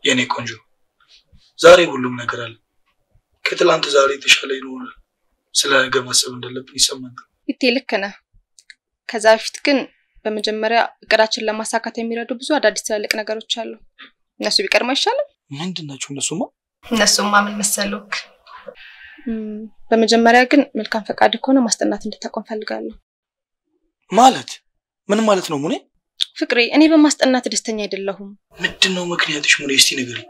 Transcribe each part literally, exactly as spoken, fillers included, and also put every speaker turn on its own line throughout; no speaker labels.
የኔ ቆንጆ ዛሬ ሁሉም ነገር አለ ከትላንት ዛሬ ተሻለ ይኖራል ስለ ነገ ማሰብ እንደለብን ይሰማኛል
ይተልክ ነህ ከዛ በፊት ግን በመጀመሪያ እቅዳችን ለማሳካት የሚረዱ ብዙ አዳዲስ ትላልቅ ነገሮች አሉ እነሱ ቢቀርማ ይሻላል
ምንድነው እነሱማ
እነሱማ ምን መሰሉክ በመጀመሪያ ግን መልካም ፈቃድ ከሆነ ማስጠናት እንድታቆም ፈልጋለሁ
ማለት ምን ማለት ነው ሙኔ
ፍቅሬ እኔ በማስጠናት ደስተኛ አይደለሁም
ምንድነው ምክንያትሽ ሙኔ እስቲ ንገሪ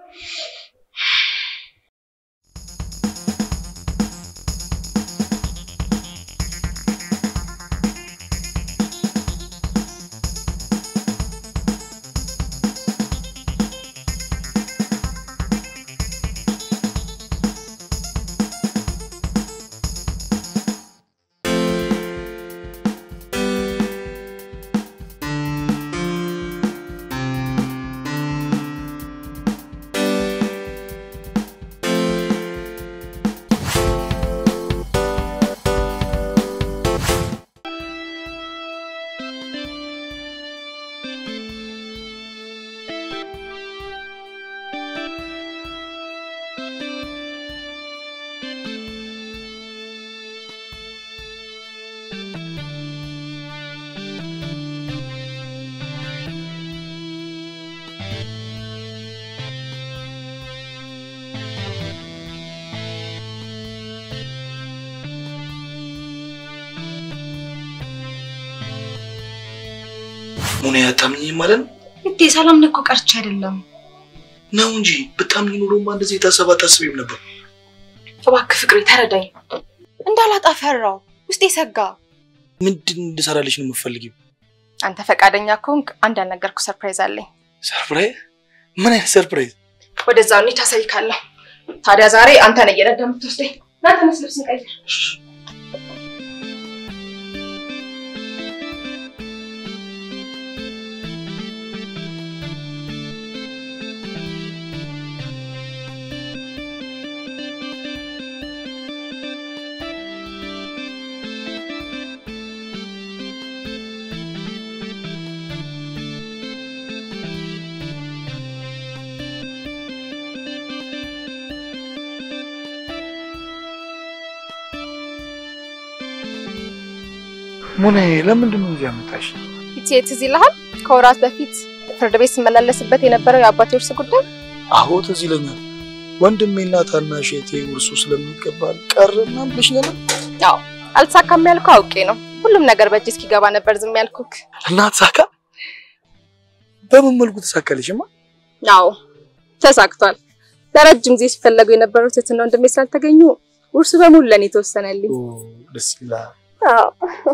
ሙኔ ያታምኝ ማለት
እንዴ ሰላም ነኮ ቀርቻ አይደለም
ነው እንጂ በጣም ይኑሮማ እንደዚህ ታሰባታስብም ነበር
እባክህ ፍቅሬ ተረዳኝ እንዳላጣፈራው ውስጤ ሰጋ
ምንድን እንድሰራልሽ ነው የምፈልጊው
አንተ ፈቃደኛ ከሆንክ አንድ ያልነገርኩ ሰርፕራይዝ አለኝ
ሰርፕራይዝ ምን አይነት ሰርፕራይዝ
ወደዛው ነው ታሳይካለሁ ታዲያ ዛሬ አንተ ነህ የረዳምትወስደኝ ና ተነስ ልብስ እንቀይር
ሙኔ ለምንድን ነው እዚህ ያመጣሽ
እቴት እዚህ ለሃል ከወራት በፊት ፍርድ ቤት ስመላለስበት የነበረው የአባቴ ውርስ ጉዳይ
አዎ ትዝ ይለኛል ወንድሜና ታናሽ እቴ ውርሱ ስለሚቀባል ቀርና ብለሽ ነበር
አዎ አልተሳካም ያልኩ አውቄ ነው ሁሉም ነገር በእጅ እስኪገባ ነበር ዝም ያልኩክ
እና ተሳካ በምን መልኩ ተሳካልሽማ
አዎ ተሳክቷል ለረጅም ጊዜ ሲፈልጉ የነበሩት እህትና ወንድሜ ስላልተገኙ ውርሱ በሙሉ ለኔ ተወሰነልኝ
ኦ ደስ ይላል
አዎ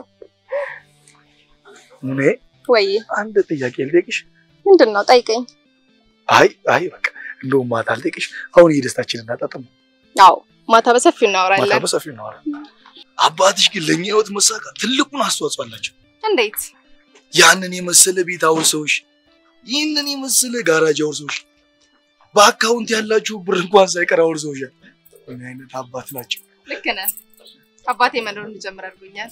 ሙኔ
ወይ
አንድ ጥያቄ ልጠይቅሽ
ምንድነው ጠይቀኝ
አይ አይ በቃ እንደው ማታ ልጠይቅሽ አሁን የደስታችንን እናጣጥም
አዎ ማታ በሰፊው እናወራለን
ማታ በሰፊው እናወራለን አባትሽ ግን ለኛ ህይወት መሳካ ትልቁን አስተዋጽኦ አላቸው
እንዴት
ያንን የመሰለ ቤት አውርሰውሽ ይህንን የመሰለ ጋራጅ አውርሰውሽ በአካውንት ያላችሁ ብር እንኳን ሳይቀር አውርሰውሽ ምን አይነት አባት ናቸው
ልክ ነህ አባቴ መኖር እንጀምር አድርጎኛል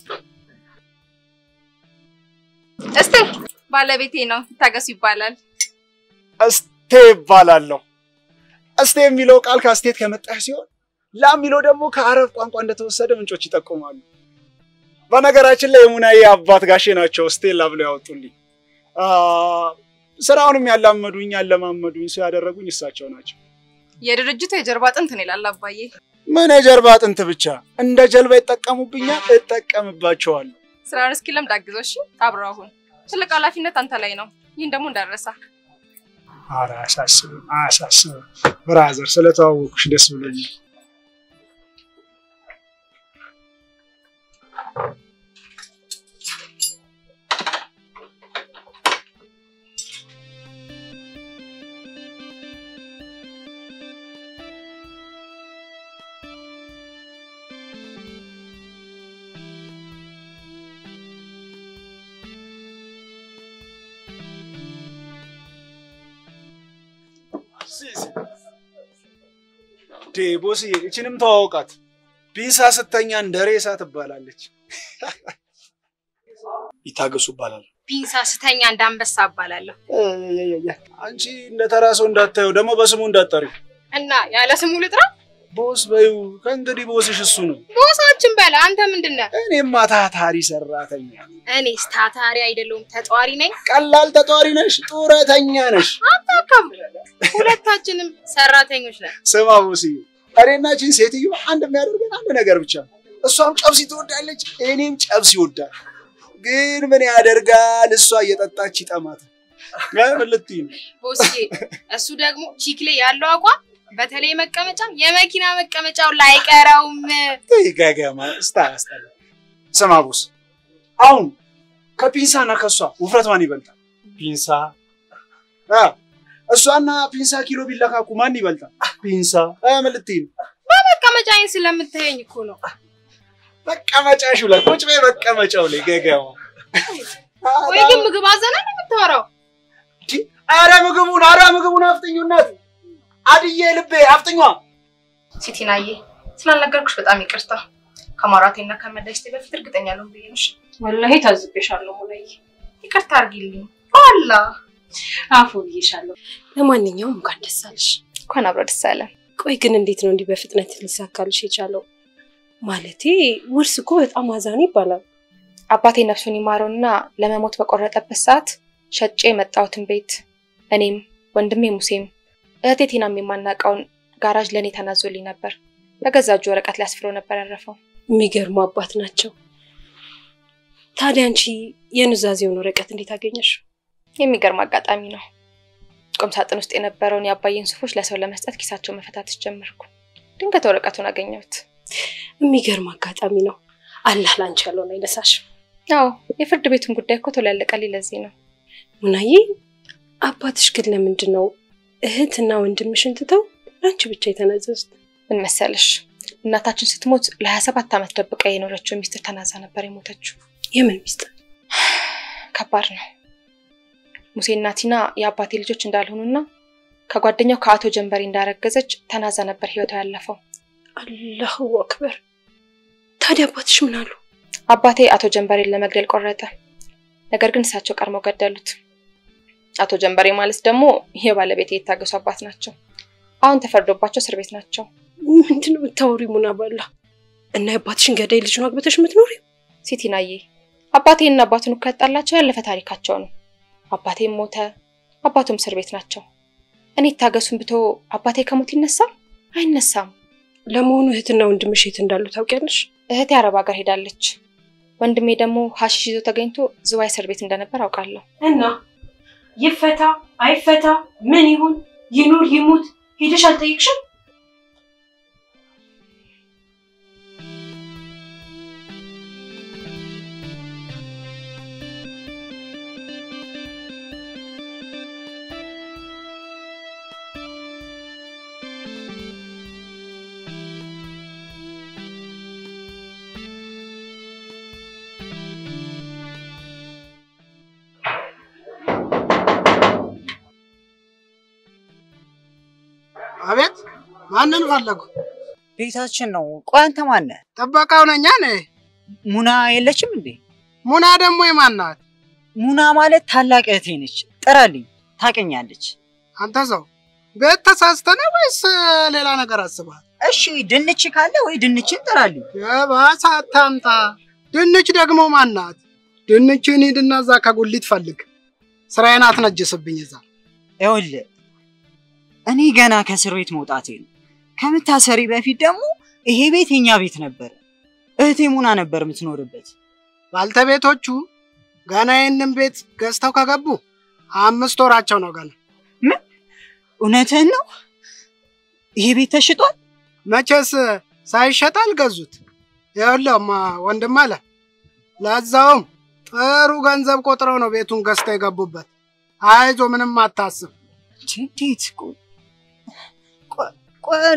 እስቴ ባለቤቴ ነው ታገሱ ይባላል
እስቴ ይባላልው እስቴ የሚለው ቃል ካስቴት ከመጣህ ሲሆን ላሚለው ደግሞ ከአረብ ቋንቋ እንደተወሰደ ምንጮች ይጠቁማሉ በነገራችን ላይ ሙናዬ አባት ጋሼ ናቸው እስቴ ላብለው ያወጡልኝ አ ስራውንም ያላመዱኝ ያለማመዱኝ ሰው ያደረጉኝ እሳቸው ናቸው
የድርጅቱ የጀርባ አጥንት ነው ይላል አባዬ
ምን የጀርባ አጥንት ብቻ እንደ ጀልባ ይጠቀሙብኛል እጠቀምባቸዋለሁ
ስራውን እስኪ ለምን ዳግዞሽ አብረው አሁን ትልቅ ኃላፊነት አንተ ላይ ነው ይሄን ደግሞ እንዳረሳ
አራሳስ አሳስ ብራዘር ስለተዋወቅሽ ደስ ብሎኛል ዴቦስ እቺንም ተዋወቃት ቢሳ ስተኛ እንደሬሳ ትባላለች
ይታገሱ ይባላል
ፒንሳ ስተኛ እንዳንበሳ አባላለሁ
አንቺ እንደተራሶ እንዳታዩ ደግሞ በስሙ እንዳትጠሪ
እና ያለ ስሙ ልጥራ
ቦስ በዩ ከእንግዲህ ቦስሽ እሱ ነው
ቦሳችን በላ አንተ ምንድነው
እኔማ ታታሪ ሰራተኛ
እኔስ ታታሪ አይደለሁም ተጧሪ ነኝ
ቀላል ተጧሪ ነሽ ጡረተኛ ነሽ
አታከም ሁለታችንም ሰራተኞች ነን
ስማ ቦስዬ አሬናችን ሴትዮ አንድ የሚያደርገን አንድ ነገር ብቻ እሷም ጨብሲ ትወዳለች እኔም ጨብሲ ይወዳል ግን ምን ያደርጋል እሷ እየጠጣች ይጠማት ለምልትይ
ቦስዬ እሱ ደግሞ ቺክሌ ያለው አቋም በተለይ መቀመጫ የመኪና መቀመጫው ላይ ቀራውም
ይጋጋማ ስታስታለ ስማ ቦስ አሁን ከፒንሳና ከሷ ውፍረት ማን ይበልጣል ፒንሳ አ እሷና ፒንሳ ኪሎ ቢለካኩ ማን ይበልጣል ፒንሳ ለምልትይ
በመቀመጫዬን ስለምትሄኝ እኮ ነው
መቀመጫሽ ላይ ቁጭ በይ መቀመጫው ላይ ገጋው
ወይ ግን ምግብ አዘና ነው የምታወራው
አረ ምግቡን አረ ምግቡን አፍጥኙነት አድዬ ልቤ አፍጥኛ
ሲቲናዬ ስላልነገርኩሽ በጣም ይቅርታ ከማራቴና ከመዳይስቴ በፊት እርግጠኛ ነው ብዬሽ ወላሂ ታዝብሻለሁ ሙላይ ይቅርታ አርጊልኝ ዋላ አፉ ብዬሻለሁ ለማንኛውም እንኳን ደስ አለሽ እንኳን አብሮ ደስ አለ ቆይ ግን እንዴት ነው እንዲህ በፍጥነት ሊሳካልሽ የቻለው ማለቴ ውርስ እኮ በጣም አዛን ይባላል አባቴ ነፍሱን ይማረውና ለመሞት በቆረጠበት ሰዓት ሸጬ መጣውትን ቤት እኔም ወንድሜ ሙሴም እህቴቲናም የማናቀውን ጋራጅ ለኔ ተናዞልኝ ነበር በገዛጁ ወረቀት ላይ አስፍሮ ነበር ያረፈው የሚገርሙ አባት ናቸው ታዲያ አንቺ የኑዛዜውን ወረቀት እንዴት አገኘሽ የሚገርም አጋጣሚ ነው ቁም ሳጥን ውስጥ የነበረውን ያባየን ሱፎች ለሰው ለመስጠት ኪሳቸው መፈታተሽ ጀመርኩ ድንገት ወረቀቱን አገኘሁት የሚገርም አጋጣሚ ነው አላህ ላንቺ ያለው ነው ይለሳሽ አዎ የፍርድ ቤቱን ጉዳይ እኮ ቶሎ ያለቀልኝ ለዚህ ነው ሙናዬ አባትሽ ግን ለምንድነው እህትና ወንድምሽን ትተው ላንቺ ብቻ የተናዘዙት ምን መሰለሽ እናታችን ስትሞት ለ27 አመት ደብቃ የኖረችው ሚስጥር ተናዛ ነበር የሞተችው የምን ሚስጥር ከባድ ነው ሙሴና ቲና የአባቴ ልጆች እንዳልሆኑና ከጓደኛው ከአቶ ጀንበሪ እንዳረገዘች ተናዛ ነበር ህይወቷ ያለፈው አላሁ አክበር ታዲያ አባትሽ ምን አሉ አባቴ አቶ ጀንበሪን ለመግደል ቆረጠ ነገር ግን እሳቸው ቀርመው ገደሉት አቶ ጀንበሪ ማለት ደግሞ የባለቤቴ የታገሱ አባት ናቸው አሁን ተፈርዶባቸው እስር ቤት ናቸው ምንድነው ተውሪ ሙና ባላ እና አባትሽን ገዳይ ልጅ ነው አግብተሽ የምትኖሪ ሲቲናዬ አባቴና አባቱን ከጣላቸው ያለፈ ታሪካቸው ነው አባቴ ሞተ አባቱም እስር ቤት ናቸው እኔ ታገሱን ብቶ አባቴ ከሞት ይነሳል አይነሳም ለሞኑ እህትና ወንድምሽ የት እንዳሉ ታውቂያለሽ እህቴ አረብ ሀገር ሄዳለች ወንድሜ ደግሞ ሐሺሽ ይዞ ተገኝቶ ዝዋይ እስር ቤት እንደነበር አውቃለሁ
እና ይፈታ አይፈታ ምን ይሁን ይኑር ይሙት ሄደሽ አልጠይቅሽም
አቤት ማንን ፈለጉ
ቤታችን ነው ቆይ አንተ ማን ነህ
ተበቃው ነኝ ነኝ
ሙና የለችም እንዴ
ሙና ደግሞ የማን ናት
ሙና ማለት ታላቅ እህቴ ነች ጥራልኝ ታቀኛለች
አንተ ሰው ቤት ተሳስተነ ወይስ ሌላ ነገር አስበሃል
እሺ ድንች ካለ ወይ ድንችን ጥራልኝ
የባሰ አታምጣ ድንች ደግሞ ማን ናት ድንችን ሂድና እዛ ከጉሊት ፈልግ ስራዬን አትነጅስብኝ እዛ
ይኸውልህ እኔ ገና ከእስር ቤት መውጣቴ ነው ከምታሰሪ በፊት ደግሞ ይሄ ቤት የኛ ቤት ነበር እህቴ ሙና ነበር የምትኖርበት
ባልተቤቶቹ ገና ይሄንን ቤት ገዝተው ከገቡ አምስት ወራቸው ነው ገና
ምን እውነትህን ነው ይሄ ቤት ተሽጧል
መቼስ ሳይሸጥ አልገዙት ይኸውልህማ ወንድም አለ ለዛውም ጥሩ ገንዘብ ቆጥረው ነው ቤቱን ገዝተው የገቡበት አይዞ ምንም አታስብ
እንዴት ቆይ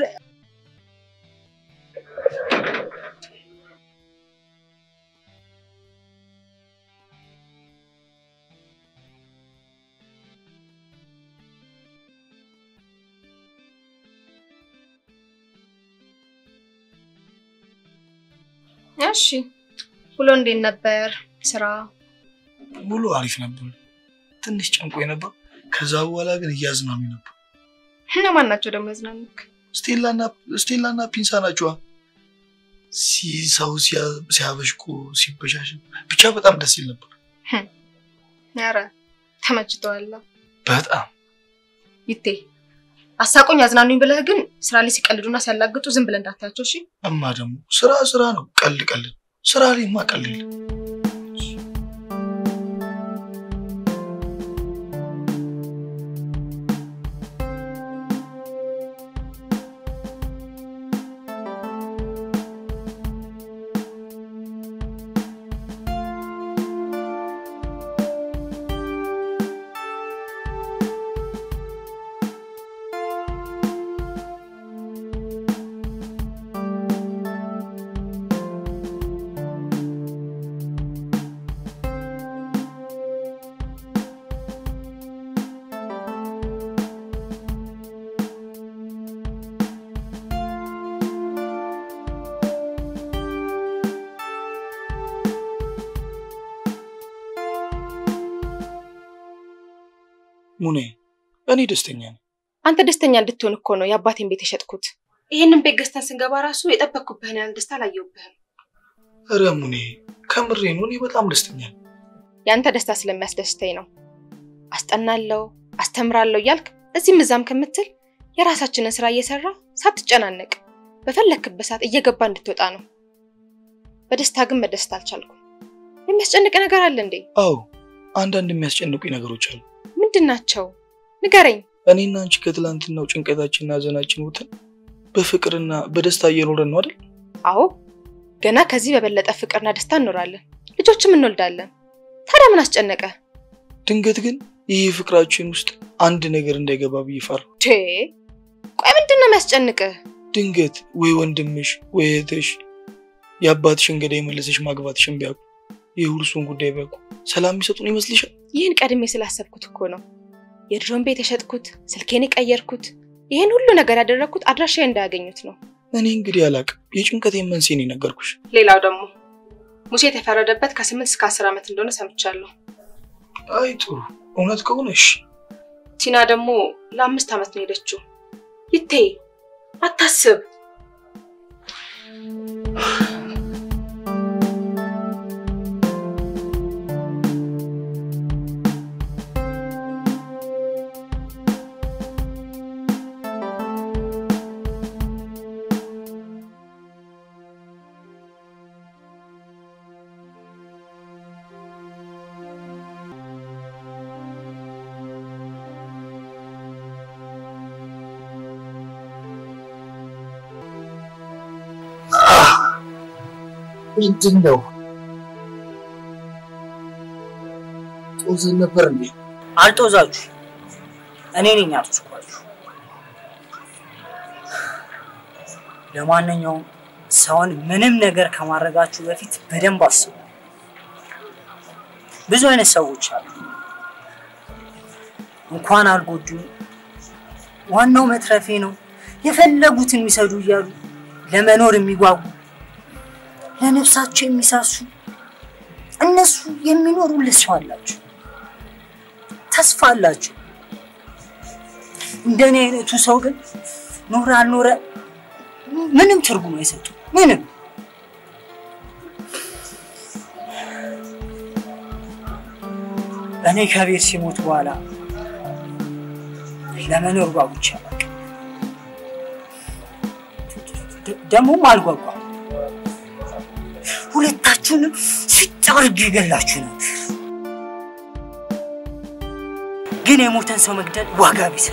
እሺ ሁሉ እንዴት ነበር ስራ
ውሎ አሪፍ ነበር ትንሽ ጨንቆኝ ነበር ከዛ በኋላ ግን እያዝናኑ ነበር
እና ማን ናቸው ደግሞ ያዝናኑክ
ስቴላና ስቴላና ፒንሳ ናቸው ሲሳው ሲያበሽኩ ሲበሻሽ ብቻ በጣም ደስ ይል ነበር
ያራ ተመችቷል
በጣም
ይቴ አሳቆኝ ያዝናኑኝ ብለህ ግን ስራ ላይ ሲቀልዱና ሲያላግጡ ዝም ብለ እንዳታያቸው እሺ
እማ ደግሞ ስራ ስራ ነው ቀልድ ቀልድ ስራ ላይ ማቀልል ሙኔ እኔ ደስተኛ ነኝ
አንተ ደስተኛ እንድትሆን እኮ ነው ያባቴን ቤት የሸጥኩት ይሄንን ቤት ገዝተን ስንገባ ራሱ የጠበቅኩብህን ያህል ደስታ አላየሁብህም
ኧረ ሙኔ ከምሬ ነው እኔ በጣም ደስተኛ ነኝ
ያንተ ደስታ ስለሚያስደስተኝ ነው አስጠናለሁ አስተምራለሁ እያልክ እዚህም እዛም ከምትል የራሳችንን ስራ እየሰራ ሳትጨናነቅ በፈለክበት ሰዓት እየገባ እንድትወጣ ነው በደስታ ግን መደሰት አልቻልኩም የሚያስጨንቅ ነገር አለ እንዴ
አዎ አንዳንድ የሚያስጨንቁኝ ነገሮች አሉ
ምንድናቸው ንገረኝ
እኔና አንቺ ከትላንትናው ጭንቀታችንና ዘናችን ወጥተን በፍቅርና በደስታ እየኖረን ነው አይደል
አዎ ገና ከዚህ በበለጠ ፍቅርና ደስታ እንኖራለን ልጆችም እንወልዳለን ታዲያ ምን አስጨነቀ
ድንገት ግን ይሄ ፍቅራችን ውስጥ አንድ ነገር እንዳይገባ ቢፈር
ቴ ቆይ ምንድነው የሚያስጨንቀ
ድንገት ወይ ወንድምሽ ወይ እህትሽ ያባትሽን ገዳይ መልሰሽ ማግባትሽን ቢያውቁ የሁሉሱን ጉዳይ ቢያውቁ ሰላም ይሰጡን ይመስልሻል
ይሄን ቀድሜ ስላሰብኩት እኮ ነው የድሮን ቤት የሸጥኩት ስልኬን ቀየርኩት ይሄን ሁሉ ነገር ያደረኩት አድራሻዬ እንዳያገኙት ነው
እኔ እንግዲህ ያላቅ የጭንቀቴን መንስኤ ነው ነገርኩሽ
ሌላው ደግሞ ሙሴ ተፈረደበት ከስምንት እስከ አስር አመት እንደሆነ ሰምቻለሁ
አይ ጥሩ እውነት ከሆነሽ
ቲና ደግሞ ለአምስት አመት ነው ሄደችው ይቴ አታስብ
ምንድነው ጦዘን ነበር እንዴ
አልጦዛችሁ እኔ ነኝ አጥስኳችሁ ለማንኛውም ሰውን ምንም ነገር ከማረጋችሁ በፊት በደንብ አስቡ ብዙ አይነት ሰዎች አሉ እንኳን አልጎዱ ዋናው መትረፌ ነው የፈለጉትን የሚሰዱ ይያሉ ለመኖር የሚጓጉ ለነፍሳቸው የሚሳሱ እነሱ የሚኖሩ ለሰው አላችሁ ተስፋ አላችሁ እንደኔ አይነቱ ሰው ግን ኖር አልኖረ ምንም ትርጉም አይሰጡ ምንም እኔ ከቤት ሲሞት በኋላ ለመኖር ጓጉቻ ደሞ ማልጓጓ ሁለታችሁንም ሲጣርግ ይገላችሁ ነው ግን የሞተን ሰው መግደል ዋጋ ቢስ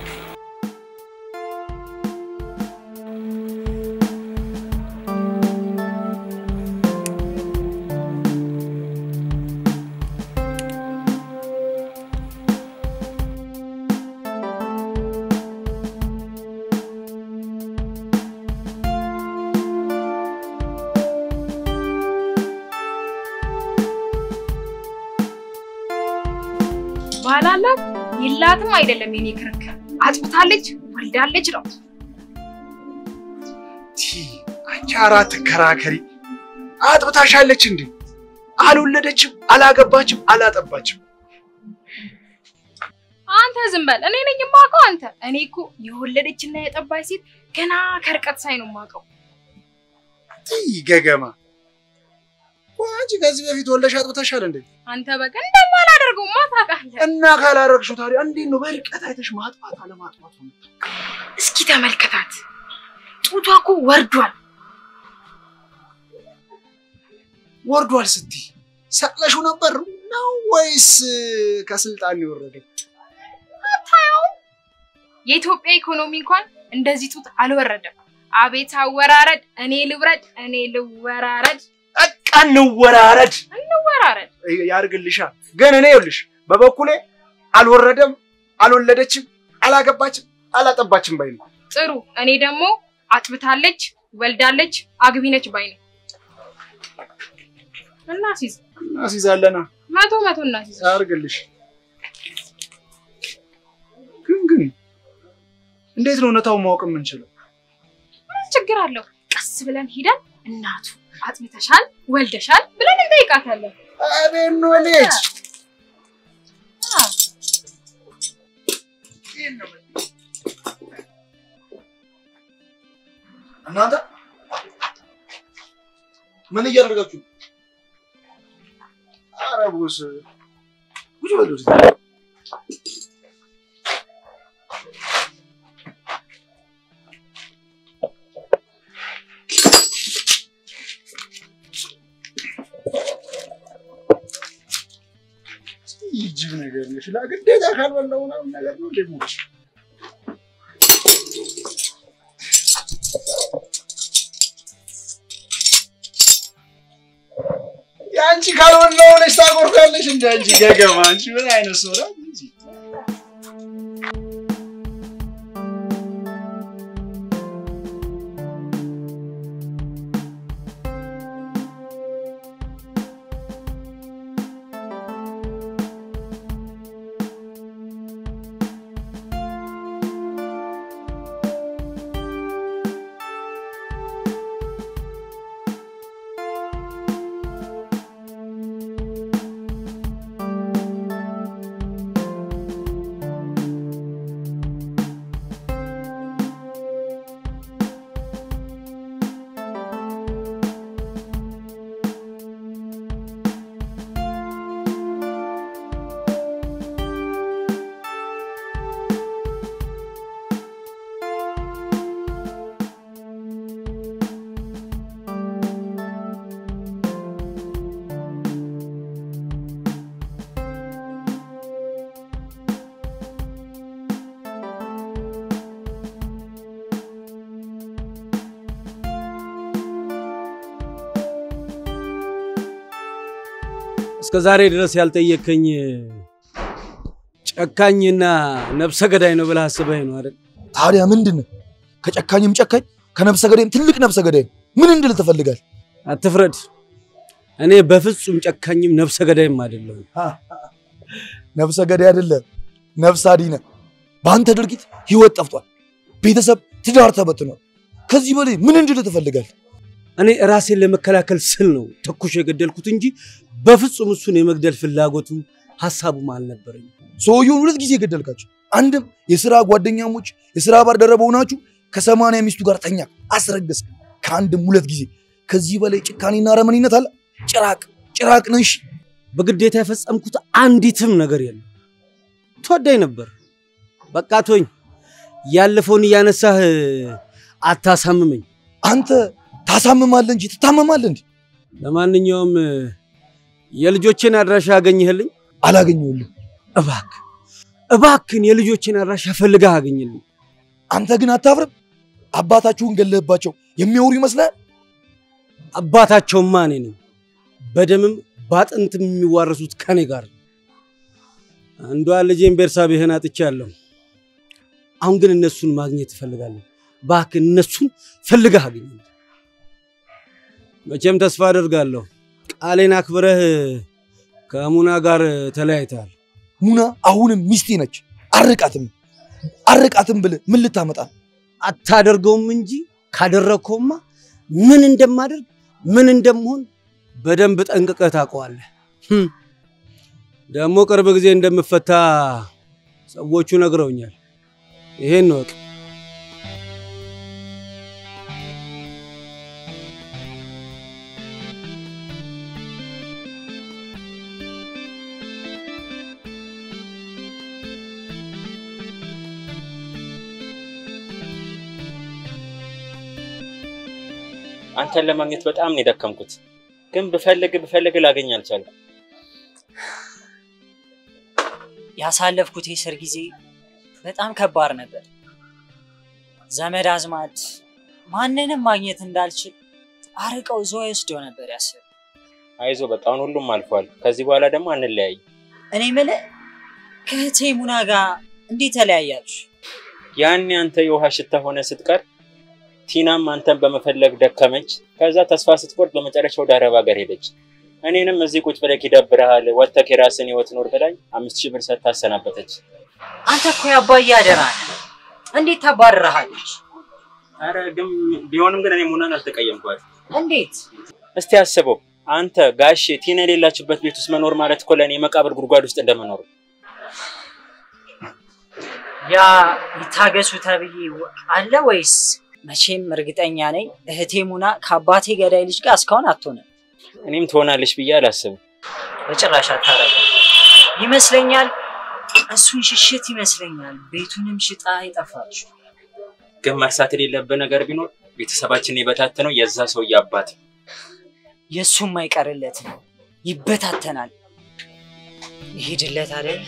ባላላት ይላትም አይደለም የኔ ክርክ አጥብታለች ወልዳለች ነው
ቲ አንቺ አራት ከራከሪ አጥብታሻለች እንዴ አልወለደችም አላገባችም አላጠባችም
አንተ ዝም በል እኔ ነኝ የማውቀው አንተ እኔ እኮ የወለደችና የጠባች ሴት ገና ከርቀት ሳይ ነው የማውቀው
ይገገማ ወንጂ ከዚህ በፊት ወለሽ አጥብተሻል እንዴ
አንተ በቃ እንደማላደርገው ማታውቃለህ
እና ካላረግሽው ታዲያ እንዴት ነው በርቀት አይተሽ ማጥፋት አለ ማጥፋት ነው
እስኪ ተመልከታት ጡቷ እኮ ወርዷል
ወርዷል ስትይ ሰቅለሽው ነበር ነው ወይስ ከስልጣን ይወረደው
አታየው የኢትዮጵያ ኢኮኖሚ እንኳን እንደዚህ ጡት አልወረደም አቤት አወራረድ እኔ ልውረድ እኔ ልወራረድ
አቃን ወራረድ
እንወራረድ
ያርግልሻ ግን እኔ ይልሽ በበኩሌ አልወረደም አልወለደችም አላገባችም አላጠባችም ባይ ነው
ጥሩ እኔ ደግሞ አጥብታለች ወልዳለች አግቢነች ባይ ነው እናሲዝ
እናሲዛለና
መቶ መቶ እናሲዝ
ያርግልሽ ግን ግን እንዴት ነው ነታው ማወቅ የምንችለው
ምን ችግር አለው ቀስ ብለን ሄደን እናቱ አጥብተሻል ወልደሻል ብለን እንጠይቃታለን
አቤት ነው ልጅ
እናንተ ምን እያደረጋችሁ
አረቡስ
ጉድ በሉት
ይጅብ ነገር ነው ስላ ግዴታ ካልበላው ነው ነገር ነው ደግሞ ያንቺ ካልበላው ለሽ ታቆርጣለሽ እንደ አንቺ ገገማ አንቺ ምን አይነት ሰው ነው እንጂ
እስከዛሬ ድረስ ያልጠየከኝ ጨካኝና ነፍሰ ገዳይ ነው ብለህ አስበህ ነው አይደል
ታዲያ ምንድነው ከጨካኝም ጨካኝ ከነፍሰ ገዳይም ትልቅ ነፍሰ ገዳይ ምን እንድል ተፈልጋል
አትፍረድ እኔ በፍጹም ጨካኝም ነፍሰ ገዳይም አይደለም
ነፍሰ ገዳይ አይደለም ነፍስ አዲነ ባንተ ድርጊት ህይወት ጠፍቷል ቤተሰብ ትዳር ተበትኗል ከዚህ በላይ ምን እንድል ተፈልጋል
እኔ ራሴን ለመከላከል ስል ነው ተኩሽ የገደልኩት እንጂ በፍጹም እሱን የመግደል ፍላጎቱ ሐሳቡም አልነበረኝ
ሰውየውን ሁለት ጊዜ ገደልካቸው አንድም የሥራ ጓደኛሞች የሥራ ባልደረባው ናችሁ ከሰማንያ ሚስቱ ጋር ተኛ አስረገስ ከአንድም ሁለት ጊዜ ከዚህ በላይ ጭካኔና ረመኒነት አለ ጭራቅ ጭራቅ ነሽ
በግዴታ የፈጸምኩት አንዲትም ነገር የለም ተወዳይ ነበር በቃ ቶኝ ያለፈውን ያነሳህ አታሳምመኝ
አንተ ታሳምማለህ እንጂ ትታመማለህ እንዴ
ለማንኛውም የልጆቼን አድራሻ አገኘህልኝ
አላገኘሁልኝ
እባክ እባክን የልጆቼን አድራሻ ፈልገህ አገኘልኝ
አንተ ግን አታፍርም አባታችሁን ገለህባቸው የሚያወሩ ይመስላል
አባታቸው ማን ነኝ በደምም ባጥንትም የሚዋረሱት ከኔ ጋር አንዷ ልጄን ቤርሳቤህን አጥቻለሁ አሁን ግን እነሱን ማግኘት እፈልጋለሁ ባክ እነሱን ፈልገህ አገኘልኝ መቼም ተስፋ አደርጋለሁ ቃሌን አክብረህ ከሙና ጋር ተለያይተሃል
ሙና አሁንም ሚስቴ ነች አርቃትም አርቃትም ብለ ምን ልታመጣ
አታደርገውም እንጂ ካደረከውማ ምን እንደማደርግ ምን እንደምሆን በደንብ ጠንቅቀህ ታውቀዋለህ። ደግሞ ቅርብ ጊዜ እንደምፈታ ሰዎቹ ነግረውኛል። ይሄን ነው።
አንተን ለማግኘት በጣም ነው የደከምኩት፣ ግን በፈልግ በፈልግ ላገኝ አልቻልኩም።
ያሳለፍኩት የስር ጊዜ በጣም ከባድ ነበር። ዘመድ አዝማድ ማንንም ማግኘት እንዳልችል አርቀው ዞይ ወስደው ነበር ያሰሩ።
አይዞ በቃ አሁን ሁሉም አልፏል። ከዚህ በኋላ ደግሞ አንለያይ።
እኔ ማለት ከእቴ ሙና ጋር እንዴት ተለያያችሁ?
ያኔ አንተ የውሃ ሽታ ሆነ ስትቀር ቲናም አንተን በመፈለግ ደከመች። ከዛ ተስፋ ስትቆርጥ በመጨረሻው ወደ አረብ ሀገር ሄደች። እኔንም እዚህ ቁጭ ብለህ ይደብርሃል ወጥተህ የራስህን ህይወት ኖር ብላኝ አምስት ሺህ ብር ሰጥታ አሰናበተች።
አንተ እኮ ያባዬ አደራ እንዴት ታባርራለች?
አረ ግን ቢሆንም ግን እኔ ሙናን አልተቀየምኳት።
እንዴት?
እስቲ አስበው አንተ ጋሼ ቲና የሌላችበት ቤት ውስጥ መኖር ማለት እኮ ለኔ መቃብር ጉድጓድ ውስጥ እንደመኖር።
ያ ይታገሱ ተብዬ አለ ወይስ? መቼም እርግጠኛ ነኝ እህቴ ሙና ከአባቴ ገዳይ ልጅ ጋር እስካሁን አትሆንም።
እኔም ትሆናለሽ ብዬ አላስብም።
በጭራሽ አታረጋም ይመስለኛል። እሱን ሽሽት ይመስለኛል ቤቱንም ሽጣ ይጠፋችሁ።
ግን መርሳት የሌለብህ ነገር ቢኖር ቤተሰባችን የበታተነው የዛ ሰው ያባት
የሱም አይቀርለት ይበታተናል። ይሄድለት አይደል?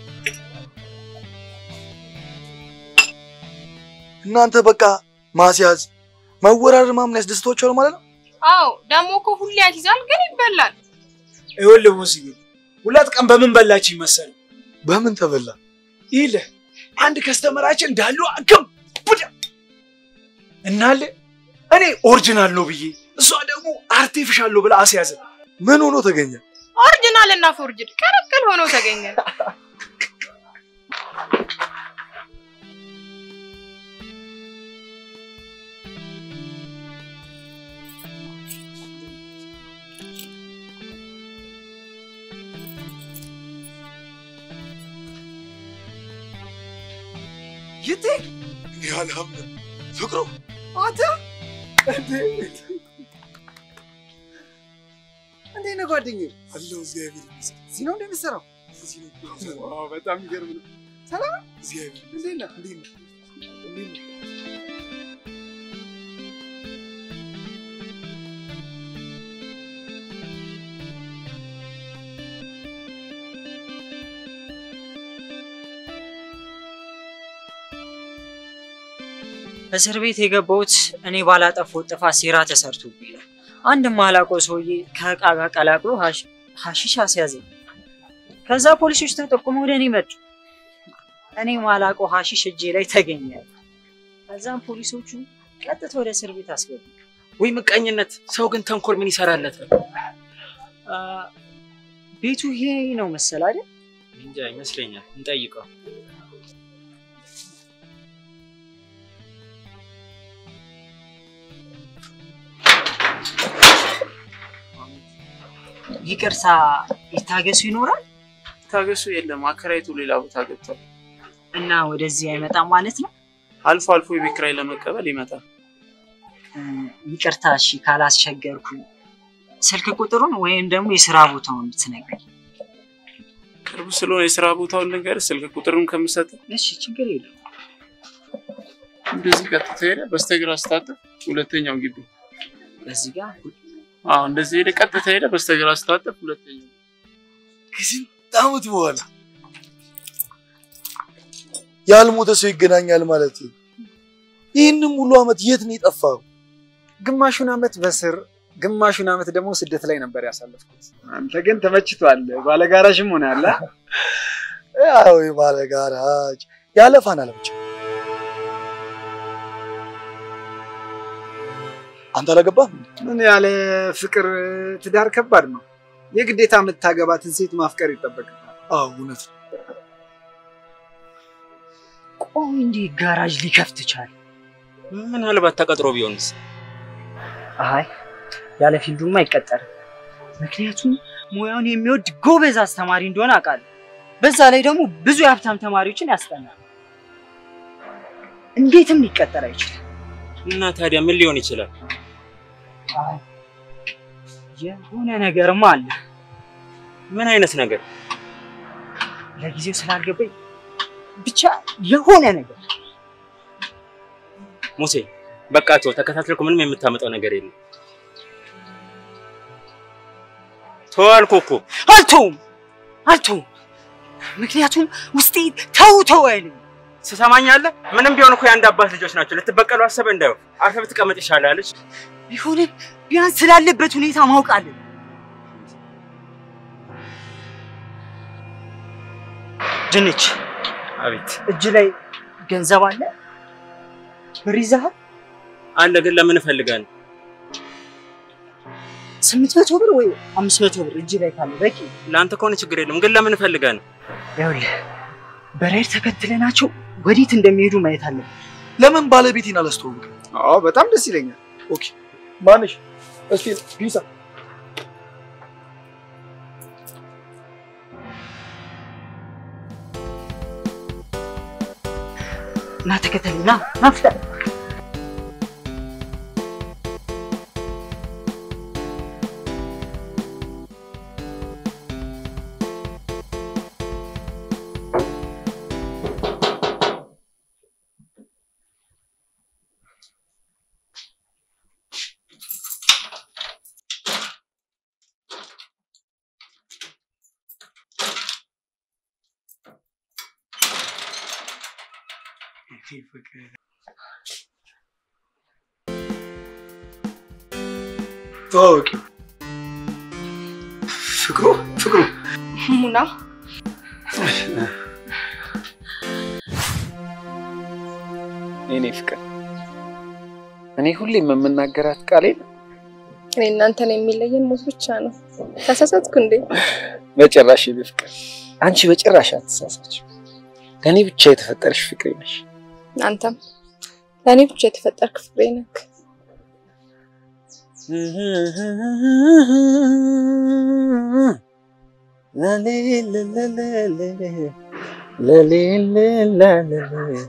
እናንተ በቃ ማስያዝ ማወራር ማምን ያስደስቷቸዋል ማለት ነው።
አዎ ደሞ እኮ ሁሌ ያትይዛል ግን ይበላል።
ይኸውልህ ሙስዬ ሁለት ቀን በምን በላች ይመስል?
በምን ተበላ?
ይለ አንድ ከስተመራችን ዳሉ አከም ቡዳ እናለ እኔ ኦሪጂናል ነው ብዬ እሷ ደግሞ አርቲፊሻል ነው ብላ አስያዘ።
ምን ሆኖ ተገኘ?
ኦሪጂናል እና ፎርጅድ ከረከል ሆኖ ተገኘ።
ይቴ ያላም ፍቅሩ አታ እንዴ እንዴ ነው ጓደኛዬ አለው እግዚአብሔር ይመስገን። እዚህ ነው እንደምሰራው እዚህ ነው። ዋው በጣም ይገርም ነው። ሰላም እግዚአብሔር እንዴ ነው እንዴ ነው እንዴ ነው
እስር ቤት የገባሁት እኔ ባላጠፋው ጥፋት ሴራ ተሰርቶብኝ ነው። አንድ ማላቆ ሰውዬ ከዕቃ ጋር ቀላቅሎ ሐሺሽ አስያዘኝ። ከዛ ፖሊሶች ተጠቁመው ወደ እኔ መጡ። እኔ ማላቆ ሐሺሽ እጄ ላይ ተገኘ። ከዛም ፖሊሶቹ ቀጥታ ወደ እስር ቤት አስገቡ።
ወይ ምቀኝነት! ሰው ግን ተንኮል ምን ይሰራለት?
ቤቱ ይሄ ነው መሰል አይደል?
እንጃ ይመስለኛል። እንጠይቀው።
ይቅርታ ይታገሱ ይኖራል?
ታገሱ የለም አከራይቱ ሌላ ቦታ ገብቷል።
እና ወደዚህ አይመጣም ማለት ነው?
አልፎ አልፎ የቤት ኪራይ ለመቀበል ይመጣል።
ይቅርታ እሺ ካላስቸገርኩ ስልክ ቁጥሩን ወይም ደግሞ የሥራ ቦታውን ትነግረኝ።
ቅርብ ስለሆነ የሥራ ቦታውን ልንገርህ ስልክ ቁጥሩን ከምሰጥ?
እሺ ችግር የለም።
እንደዚህ ቀጥታ ሄደ በስተግራ ስታጠፍ ሁለተኛው ግቢ
በዚህ ጋር
አዎ እንደዚህ ሄደ ቀጥታ ሄደ በስተግራ ስታጠፍ ሁለተኛው
ከስንት ዓመት በኋላ ያልሞተ ሰው ይገናኛል ማለት ነው። ይሄንን ሙሉ ዓመት የት ነው የጠፋው?
ግማሹን ዓመት በስር ግማሹን ዓመት ደግሞ ስደት ላይ ነበር ያሳለፍኩት። አንተ ግን ተመችቷል። ባለጋራሽም ሆነ አለ
ያው ባለጋራጅ ያለፋና ለብቻ አንተ አላገባም?
ምን ያለ ፍቅር ትዳር ከባድ ነው። የግዴታ የምታገባትን ሴት ማፍቀር ይጠበቅብሃል።
አዎ እውነት ነው።
ቆይ እንዴ ጋራጅ ሊከፍት ይችላል?
ምናልባት ተቀጥሮ ቢሆንስ?
አይ ያለ ፊልዱማ አይቀጠርም። ምክንያቱም ሙያውን የሚወድ ጎበዝ አስተማሪ እንደሆነ አውቃለሁ። በዛ ላይ ደግሞ ብዙ የሀብታም ተማሪዎችን ያስጠናል። እንዴትም ሊቀጠር አይችልም።
እና ታዲያ ምን ሊሆን ይችላል?
የሆነ ነገርማ አለ።
ምን አይነት ነገር?
ለጊዜው ስላልገባኝ ብቻ የሆነ ነገር።
ሙሴ በቃ ተው፣ ተከታተልኩ። ምንም የምታመጣው ነገር የለም። ተው አልኩህ እኮ።
አልተውም አልተውም። ምክንያቱም ውስጤ ተው ተው አይልም።
ትሰማኛለህ? ምንም ቢሆን እኮ የአንድ አባት ልጆች ናቸው። ልትበቀሉ አሰበ እንዳይሆን አርፈህ ብትቀመጥ ይሻላል።
ቢሆንም ቢያንስ ስላለበት ሁኔታ ማወቅ አለ። ድንች
አቤት።
እጅ ላይ ገንዘብ አለ? ብር ይዘሃል?
አለ። ግን ለምን እፈልጋለሁ?
ስምንት መቶ ብር ወይ አምስት መቶ ብር እጅ ላይ ካለ በቂ።
ለአንተ ከሆነ ችግር የለም። ግን ለምን እፈልጋለሁ?
ይኸውልህ በራይድ ተከትለናቸው ወዴት እንደሚሄዱ ማየት አለብን።
ለምን ባለቤቴን አላስተዋውቅም?
አዎ በጣም ደስ ይለኛል።
ኦኬ ማንሽ? እስኪ ፒሳ
ና ተከተለኝ። ና ና ፍጠን።
ኦኬ ፍቅሩ ፍቅሩ
ሙና
እኔ ፍቅር እኔ ሁሌም የምናገራት ቃሌን
እኔ እናንተን የሚለየን ሞት ብቻ ነው። ተሳሳትኩ እንዴ?
በጭራሽ ፍቅር አንቺ በጭራሽ አትሳሳች። ለኔ ብቻ የተፈጠርሽ ፍቅሬ ነሽ።
አንተም ለኔ ብቻ የተፈጠርክ ፍቅሬ ነህ።
ላሌ ላሌ ላሌ ላሌ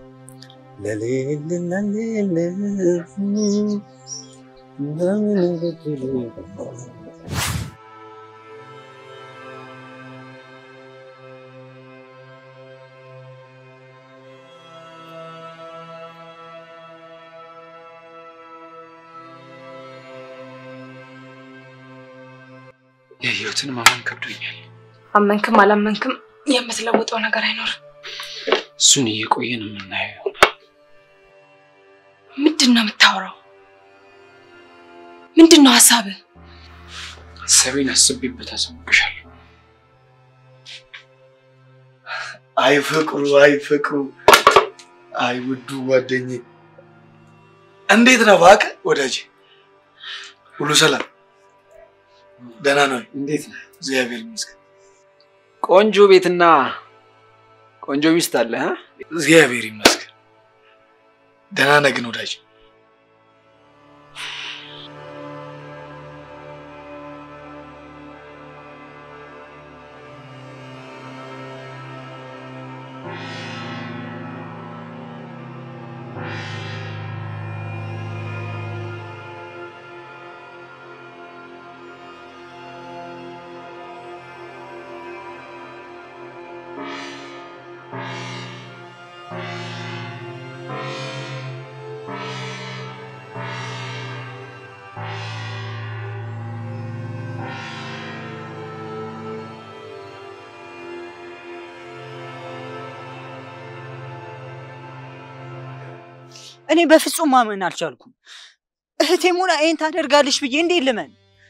የህይወትን ማመን ከብዶኛል።
አመንክም አላመንክም የምትለውጠው ነገር አይኖርም።
እሱን እየቆየን የምናየው።
ምንድነው የምታወራው? ምንድነው ሐሳብህ?
ሐሳቤን አስቤበት አሳውቅሻለሁ።
አይ ፍቅሩ አይ ፍቅሩ አይ ውዱ ጓደኛዬ እንዴት ነው እባክህ ወዳጄ? ሁሉ ሰላም? ደህና ነው? እንዴት ነህ? እግዚአብሔር ይመስገን።
ቆንጆ ቤትና ቆንጆ ሚስት አለ? አ
እግዚአብሔር ይመስገን። ደህና ነህ ግን ወዳጄ?
እኔ በፍጹም ማመን አልቻልኩም። እህቴ ሙና እን ታደርጋለሽ ብዬ እንዴት ልመን?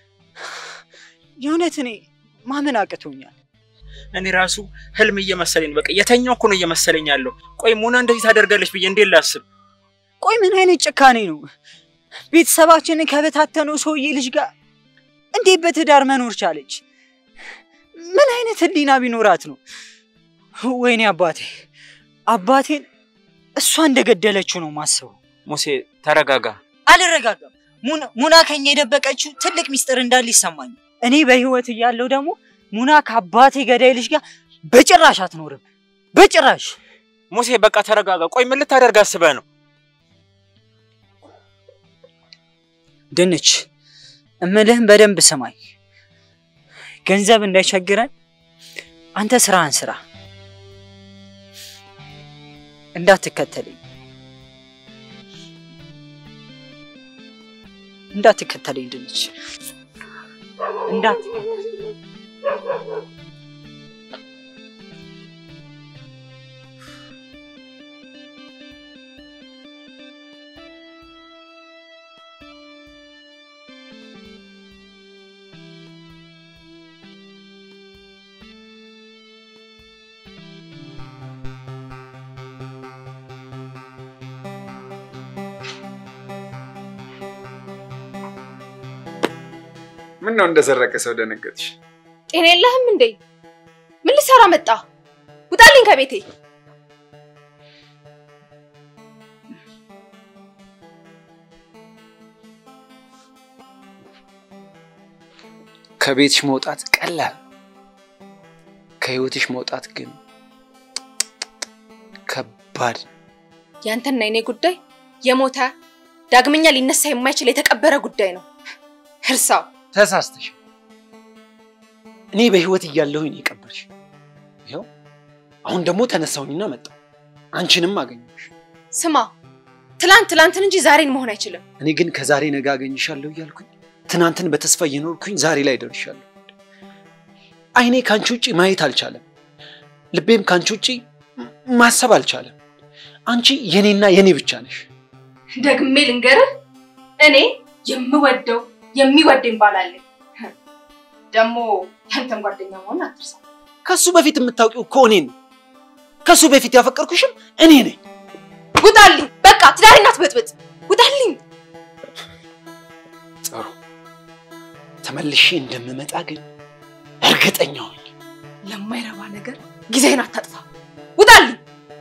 የእውነት እኔ ማመን አቅቶኛል።
እኔ ራሱ ህልም እየመሰለኝ በቃ የተኛው እኮ ነው እየመሰለኝ ያለው። ቆይ ሙና እንደዚህ ታደርጋለሽ ብዬ እንዴት ላስብ?
ቆይ ምን አይነት ጭካኔ ነው? ቤተሰባችንን ከበታተነው ሰውዬ ልጅ ጋር እንዴት በትዳር መኖር ቻለች? ምን አይነት ህሊና ቢኖራት ነው? ወይኔ አባቴ አባቴን እሷ እንደገደለችው ነው ማሰው።
ሙሴ ተረጋጋ።
አልረጋጋም። ሙና ሙና ከኛ የደበቀችው ትልቅ ሚስጥር እንዳለ ይሰማኝ። እኔ በህይወት እያለሁ ደግሞ ሙና ከአባቴ ገዳይ ልጅ ጋር በጭራሽ አትኖርም በጭራሽ።
ሙሴ በቃ ተረጋጋ። ቆይ ምን ልታደርግ አስበህ ነው?
ድንች እምልህን በደንብ ስማኝ። ገንዘብ እንዳይቸግረን አንተ ስራህን ስራ፣ እንዳትከተለኝ እንዳትከተለኝ ድንች እንዳትከተለኝ።
ምን ነው እንደሰረቀ ሰው ደነገጥሽ?
ጤና የለህም እንዴ? ምን ልሰራ መጣ? ውጣልኝ ከቤቴ።
ከቤትሽ መውጣት ቀላል፣ ከህይወትሽ መውጣት ግን ከባድ።
ያንተና የኔ ጉዳይ የሞተ ዳግመኛ ሊነሳ የማይችል የተቀበረ ጉዳይ ነው። እርሳው።
ተሳስተሽ። እኔ በህይወት እያለሁኝ የቀበርሽ። ይሄው አሁን ደግሞ ተነሳውኝና መጣሁ፣ አንቺንም አገኘሽ።
ስማ፣ ትላንት ትላንትን እንጂ ዛሬን መሆን አይችልም።
እኔ ግን ከዛሬ ነገ አገኝሻለሁ እያልኩኝ ትናንትን በተስፋ እየኖርኩኝ ዛሬ ላይ ደርሻለሁ። አይኔ ካንቺ ውጪ ማየት አልቻለም፣ ልቤም ካንቺ ውጪ ማሰብ አልቻለም። አንቺ የኔና የኔ ብቻ ነሽ።
ደግሜ ልንገርህ፣ እኔ የምወደው የሚወደኝ ባላለኝ ደሞ ያንተም ጓደኛ መሆን አትርሳ።
ከሱ በፊት የምታውቂው እኮ እኔ ነኝ። ከሱ በፊት ያፈቀርኩሽም እኔ ነኝ።
ውጣልኝ፣ በቃ ትዳሬን አትበጥብጥ። ውጣልኝ።
ጥሩ፣ ተመልሼ እንደምመጣ ግን እርግጠኛ ነኝ።
ለማይረባ ነገር ጊዜህን አታጥፋ። ውጣልኝ።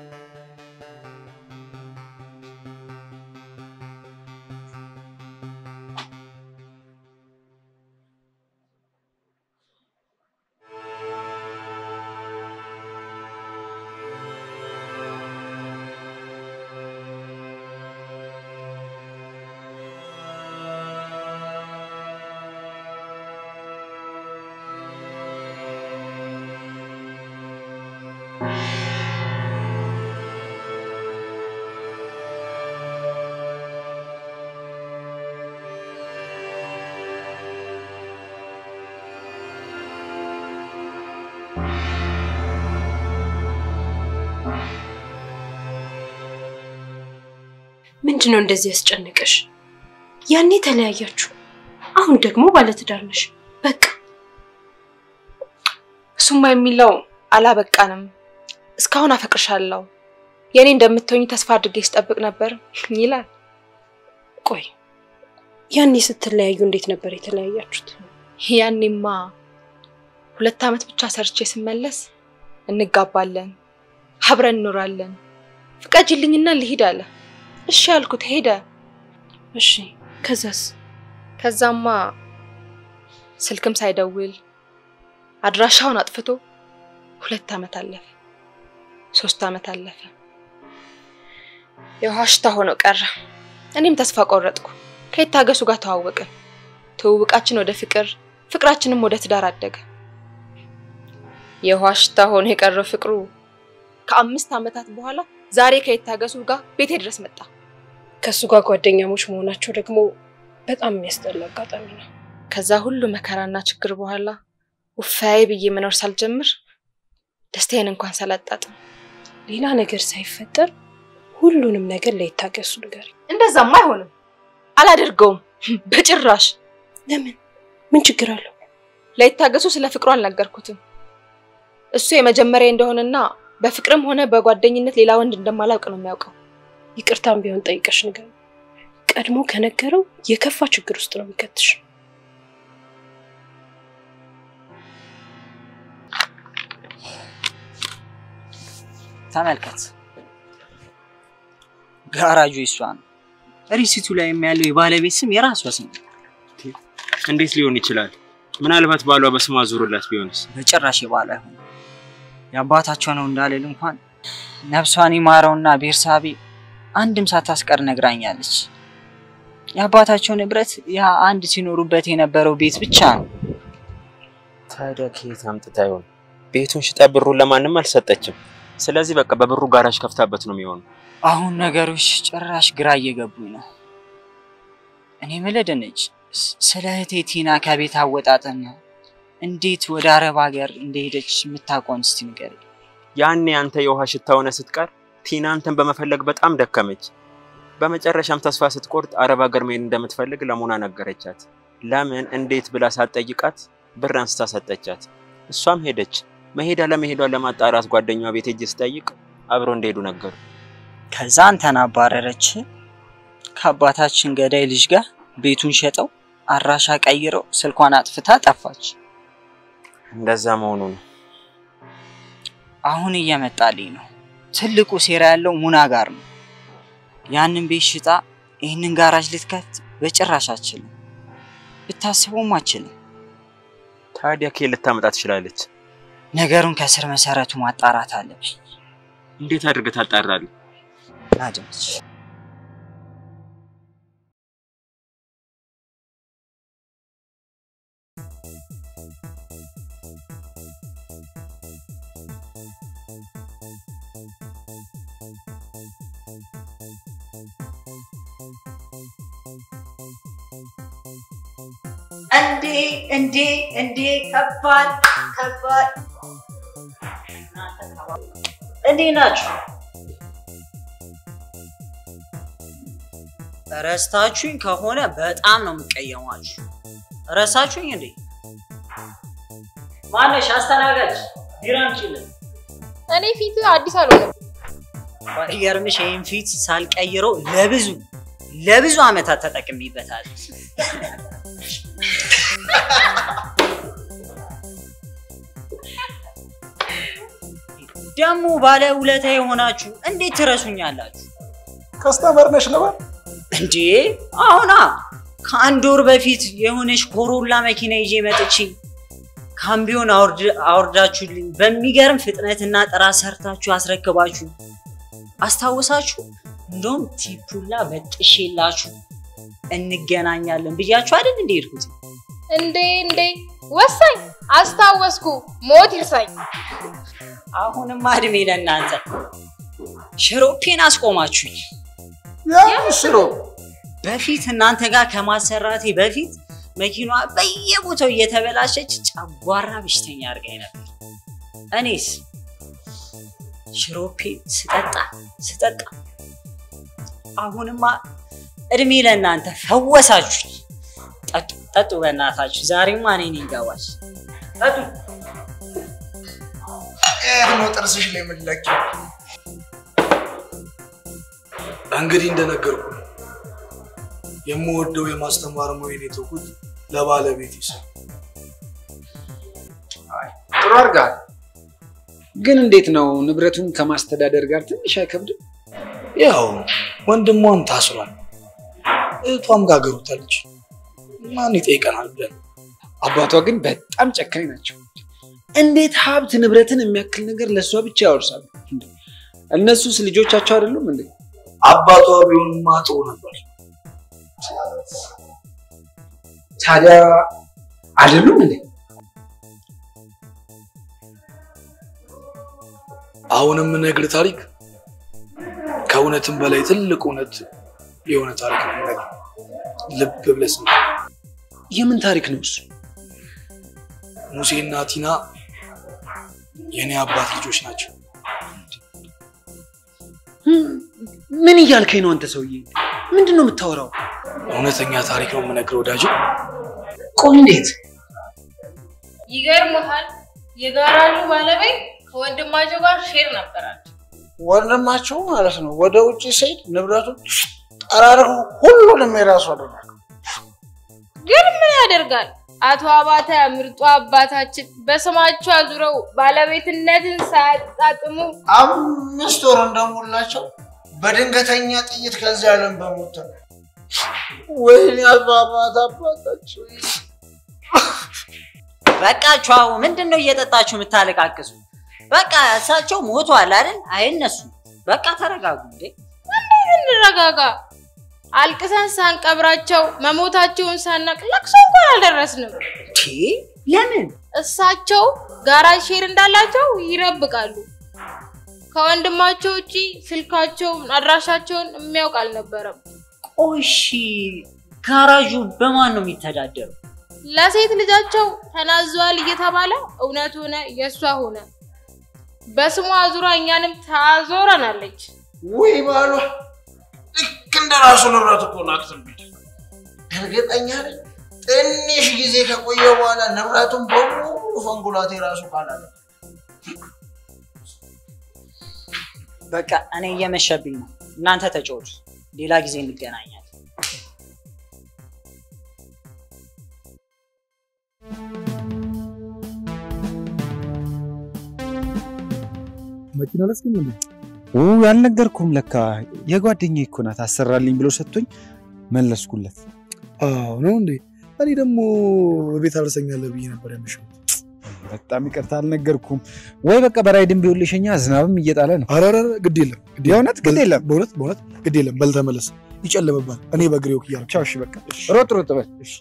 ምንድነው እንደዚህ ያስጨነቀሽ? ያኔ ተለያያችሁ፣ አሁን ደግሞ ባለትዳር ነሽ። በቃ
እሱማ የሚለው አላበቃንም። እስካሁን አፈቅርሻለሁ፣ የኔ እንደምትሆኚ ተስፋ አድርጌ ስጠብቅ ነበር ይላል።
ቆይ ያኔ ስትለያዩ እንዴት ነበር የተለያያችሁት?
ያኔማ ሁለት አመት ብቻ ሰርቼ ስመለስ እንጋባለን፣ አብረን እንኖራለን፣ ፍቀጂልኝና ልሂድ አለ። እሺ አልኩት፣ ሄደ።
እሺ ከዛስ?
ከዛማ ስልክም ሳይደውል አድራሻውን አጥፍቶ ሁለት አመት አለፈ፣ ሶስት አመት አለፈ። የዋሽታ ሆኖ ቀረ። እኔም ተስፋ ቆረጥኩ። ከይታገሱ ጋር ተዋወቅን። ትውውቃችን ወደ ፍቅር፣ ፍቅራችንም ወደ ትዳር አደገ። የዋሽታ ሆኖ የቀረው ፍቅሩ ከአምስት አመታት በኋላ ዛሬ ከይታገሱ ጋር ቤቴ ድረስ መጣ።
ከሱ ጋር ጓደኛሞች መሆናቸው ደግሞ በጣም የሚያስጠላ አጋጣሚ ነው።
ከዛ ሁሉ መከራና ችግር በኋላ ውፋይ ብዬ መኖር ሳልጀምር ደስታዬን እንኳን ሳላጣጥም
ሌላ ነገር ሳይፈጠር ሁሉንም ነገር ለይታገሱ ነገር
እንደዛማ አይሆንም። አላደርገውም በጭራሽ።
ለምን? ምን ችግር አለው?
ለይታገሱ ስለ ፍቅሩ አልነገርኩትም። እሱ የመጀመሪያ እንደሆነና በፍቅርም ሆነ በጓደኝነት ሌላ ወንድ እንደማላውቅ ነው የሚያውቀው።
ይቅርታም ቢሆን ጠይቀሽ ነገር ቀድሞ ከነገረው የከፋ ችግር ውስጥ ነው የሚከትሽ።
ተመልከት፣ ጋራጁ እሷ ነው። ሪሲቱ ላይ የሚያለው የባለቤት ስም የራሷ ስም።
እንዴት ሊሆን ይችላል? ምናልባት ባሏ በስሟ ዙሩላት ቢሆንስ?
በጭራሽ ባሏ አይሆን ያባታቸው ነው እንዳልል እንኳን ነፍሷን ይማረውና ቤርሳቤ አንድም ሳታስቀር ነግራኛለች። ያባታቸው ንብረት ያ አንድ ሲኖሩበት የነበረው ቤት ብቻ ነው።
ታዲያ ከየት አምጥታ ይሆን? ቤቱን ሽጣ ብሩን ለማንም አልሰጠችም። ስለዚህ በቃ በብሩ ጋራጅ ከፍታበት ነው የሚሆነው።
አሁን ነገሮች ጭራሽ ግራ እየገቡኝ ነው። እኔ መለደነች ስለ እህቴ ቲና ከቤት አወጣጥና እንዴት ወደ አረብ ሀገር እንደሄደች የምታውቀውን እስቲ ንገረኝ።
ያኔ አንተ የውሃ ሽታ ሆነ ስትቀር ቲና አንተን በመፈለግ በጣም ደከመች። በመጨረሻም ተስፋ ስትቆርጥ አረብ ሀገር መሄድ እንደምትፈልግ ለሙና ነገረቻት። ለምን እንዴት ብላ ሳትጠይቃት ብር አንስታ ሰጠቻት። እሷም ሄደች። መሄድ አለመሄዷን ለማጣራት ጓደኛዋ ቤት ሄጄ ስጠይቅ አብሮ እንደሄዱ ነገሩ።
ከዛ አንተን አባረረች። ከአባታችን ገዳይ ልጅ ጋር ቤቱን ሸጠው አራሻ ቀይረው ስልኳን አጥፍታ ጠፋች።
እንደዛ መሆኑ ነው።
አሁን እየመጣልኝ ነው። ትልቁ ሴራ ያለው ሙና ጋር ነው። ያንን ቤት ሽጣ ይሄንን ጋራጅ ልትከፍት በጭራሽ አትችልም። ብታስበውም አትችልም።
ታዲያ ከየት ልታመጣ ትችላለች?
ነገሩን ከስር መሰረቱ ማጣራት አለብኝ።
እንዴት አድርገህ ታጣራለህ?
አድምጭ።
እንዴ እንዴ እንዴ ከባድ ከባድ እንዴ ናችሁ?
ረስታችሁኝ ከሆነ በጣም ነው የምቀየማችሁ። ረሳችሁኝ እንዴ?
ማነሽ አስተናጋጅ? ቢራንቺልን
እኔ ፊት አዲስ አልሆነም።
ባይገርምሽ ይሄን ፊት ሳልቀይረው ለብዙ ለብዙ አመታት ተጠቅሜበታለሁ። ደሞ ባለ ውለታ የሆናችሁ እንዴት ትረሱኛላችሁ?
ከስተመር ነሽ ነበር
እንዴ? አሁና ከአንድ ወር በፊት የሆነች ኮሮላ መኪና ይዤ መጥቼ ካምቢዮን አውርድ አውርዳችሁልኝ በሚገርም ፍጥነትና ጥራት ሰርታችሁ አስረክባችሁ አስታውሳችሁ? እንደውም ቲፑላ በጥሼላችሁ እንገናኛለን ብያችሁ አይደል እንዴ ሄድኩት?
እንዴ እንዴ ወሳኝ አስታወስኩ። ሞት ይርሳኝ።
አሁንም አድሜ ለእናንተ ሽሮፔን አስቆማችሁኝ።
ያ ሽሮ
በፊት እናንተ ጋር ከማሰራቴ በፊት መኪናዋ በየቦታው እየተበላሸች ጨጓራ በሽተኛ አድርጋኝ ነበር። እኔስ ሽሮፔ ስጠጣ ስጠጣ አሁንማ እድሜ ለእናንተ ፈወሳችሁኝ። ጠጡ ጠጡ በእናታችሁ። ዛሬማ እኔ ነኝ ጋባዥ። ጠጡ።
እህ ነው ጥርስሽ ላይ መላክ። እንግዲህ እንደነገርኩ የምወደው የማስተማር ሙያዬን የተውኩት ለባለቤቴ ሲል።
አይ ጥሩ አድርጋል። ግን እንዴት ነው ንብረቱን ከማስተዳደር ጋር ትንሽ አይከብድም?
ያው ወንድሟም ታስሯል፣ እህቷም ጋገሩታለች። ማን ይጠይቀናል ብለን።
አባቷ ግን በጣም ጨካኝ ናቸው። እንዴት ሀብት ንብረትን የሚያክል ነገር ለሷ ብቻ ያወርሳሉ? እነሱስ ልጆቻቸው አይደሉም እንዴ?
አባቷ ቢሆንማ ጥሩ ነበር።
ታዲያ አይደሉም እንዴ?
አሁንም ነግር ታሪክ ከእውነትም በላይ ትልቅ እውነት የሆነ ታሪክ ነው ነገር ልብ ብለስ ነው።
የምን ታሪክ ነው እሱ?
ሙሴና ቲና የኔ አባት ልጆች ናቸው።
ምን እያልከኝ ነው አንተ ሰውዬ? ምንድነው የምታወራው?
እውነተኛ ታሪክ ነው የምነግረው ወዳጅ።
ቆይ እንዴት?
ይገርምሃል፣ የጋራዡ ባለቤት ከወንድማቸው ጋር ሼር ነበራቸው።
ወንድማቸው ማለት ነው ወደ ውጪ ሲሄድ ንብረቱን ጠራርጎ ሁሉንም የራሱ አደረገ።
ግን ምን ያደርጋል አቶ አባተ ምርጡ አባታችን በስማቸው አዙረው ባለቤትነትን ሳያጣጥሙ
አምስት ወር እንደሞላቸው በድንገተኛ ጥይት ከዚህ ዓለም በሞት ወይኔ አባባት አባታቸው
በቃችሁ ምንድነው እየጠጣችሁ የምታለቃቅሱ በቃ እሳቸው ሞቷል አይደል አይነሱ በቃ ተረጋጉ እንዴ
እንዴ እንረጋጋ አልቅሰን ሳንቀብራቸው መሞታቸውን ሳናቅ ለቅሶ እንኳን አልደረስንም
ቲ ለምን
እሳቸው ጋራጅ ሼር እንዳላቸው ይረብቃሉ ከወንድማቸው እጪ ስልካቸው አድራሻቸውን የሚያውቅ አልነበረም
ቆሺ ጋራጁ በማን ነው የሚተዳደረው
ለሴት ልጃቸው ተናዟል እየተባለ እውነት ሆነ የሷ ሆነ በስሟ አዙራ እኛንም ታዞረናለች
ወይ ባሏ ልክ እንደራሱ ንብረት እኮ ናክተም ቢት እርግጠኛ ነኝ ትንሽ ጊዜ ከቆየ በኋላ ንብረቱን በሙሉ ፈንጉላት የራሱ ካላለ
በቃ እኔ እየመሸብኝ ነው እናንተ ተጫወቱ ሌላ ጊዜ እንገናኛለን
መኪና ለስከም እንዴ
ኦ ያልነገርኩም ለካ የጓደኛዬ እኮ ናት አሰራልኝ ብሎ ሰጥቶኝ መለስኩለት
አዎ ነው እንዴ እኔ ደግሞ በቤት አልሰኛለህ ብዬ ነበር ያመሸው
በጣም ይቅርታ አልነገርኩም ወይ በቃ በራይድም ቢውልሽኛ ዝናብም እየጣለ ነው
አራራ ግድ የለም
የእውነት ግድ የለም
በእውነት በእውነት ግድ የለም በል ተመለስ ይጨለመባል እኔ በግሬው ይያል
ቻው እሺ በቃ ሮጥ ሮጥ በል እሺ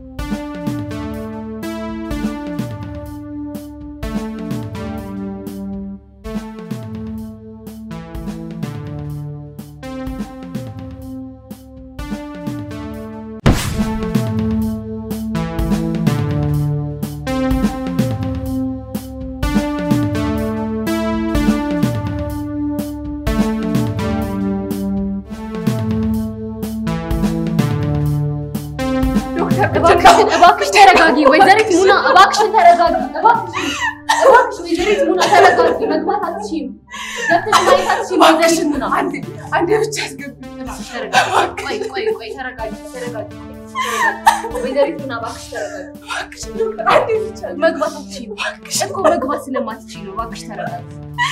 እባክሽ ተረጋጊ ወይዘሪት ሙና እባክሽ ተረጋጊ እባክሽ እባክሽ ወይዘሪት ሙና ተረጋጊ መግባት አትችይም ገብተሽ ማየት አትችይም ወይዘሪት ሙና አንዴ አንዴ ብቻ አስገቢ እባክሽ ተረጋጊ ቆይ ቆይ ቆይ ተረጋጊ ተረጋጊ ወይዘሪት ሙና እባክሽ ተረጋጊ እባክሽ አንዴ ብቻ መግባት አትችይም እኮ መግባት ስለማትችይ ነው እባክሽ ተረጋጊ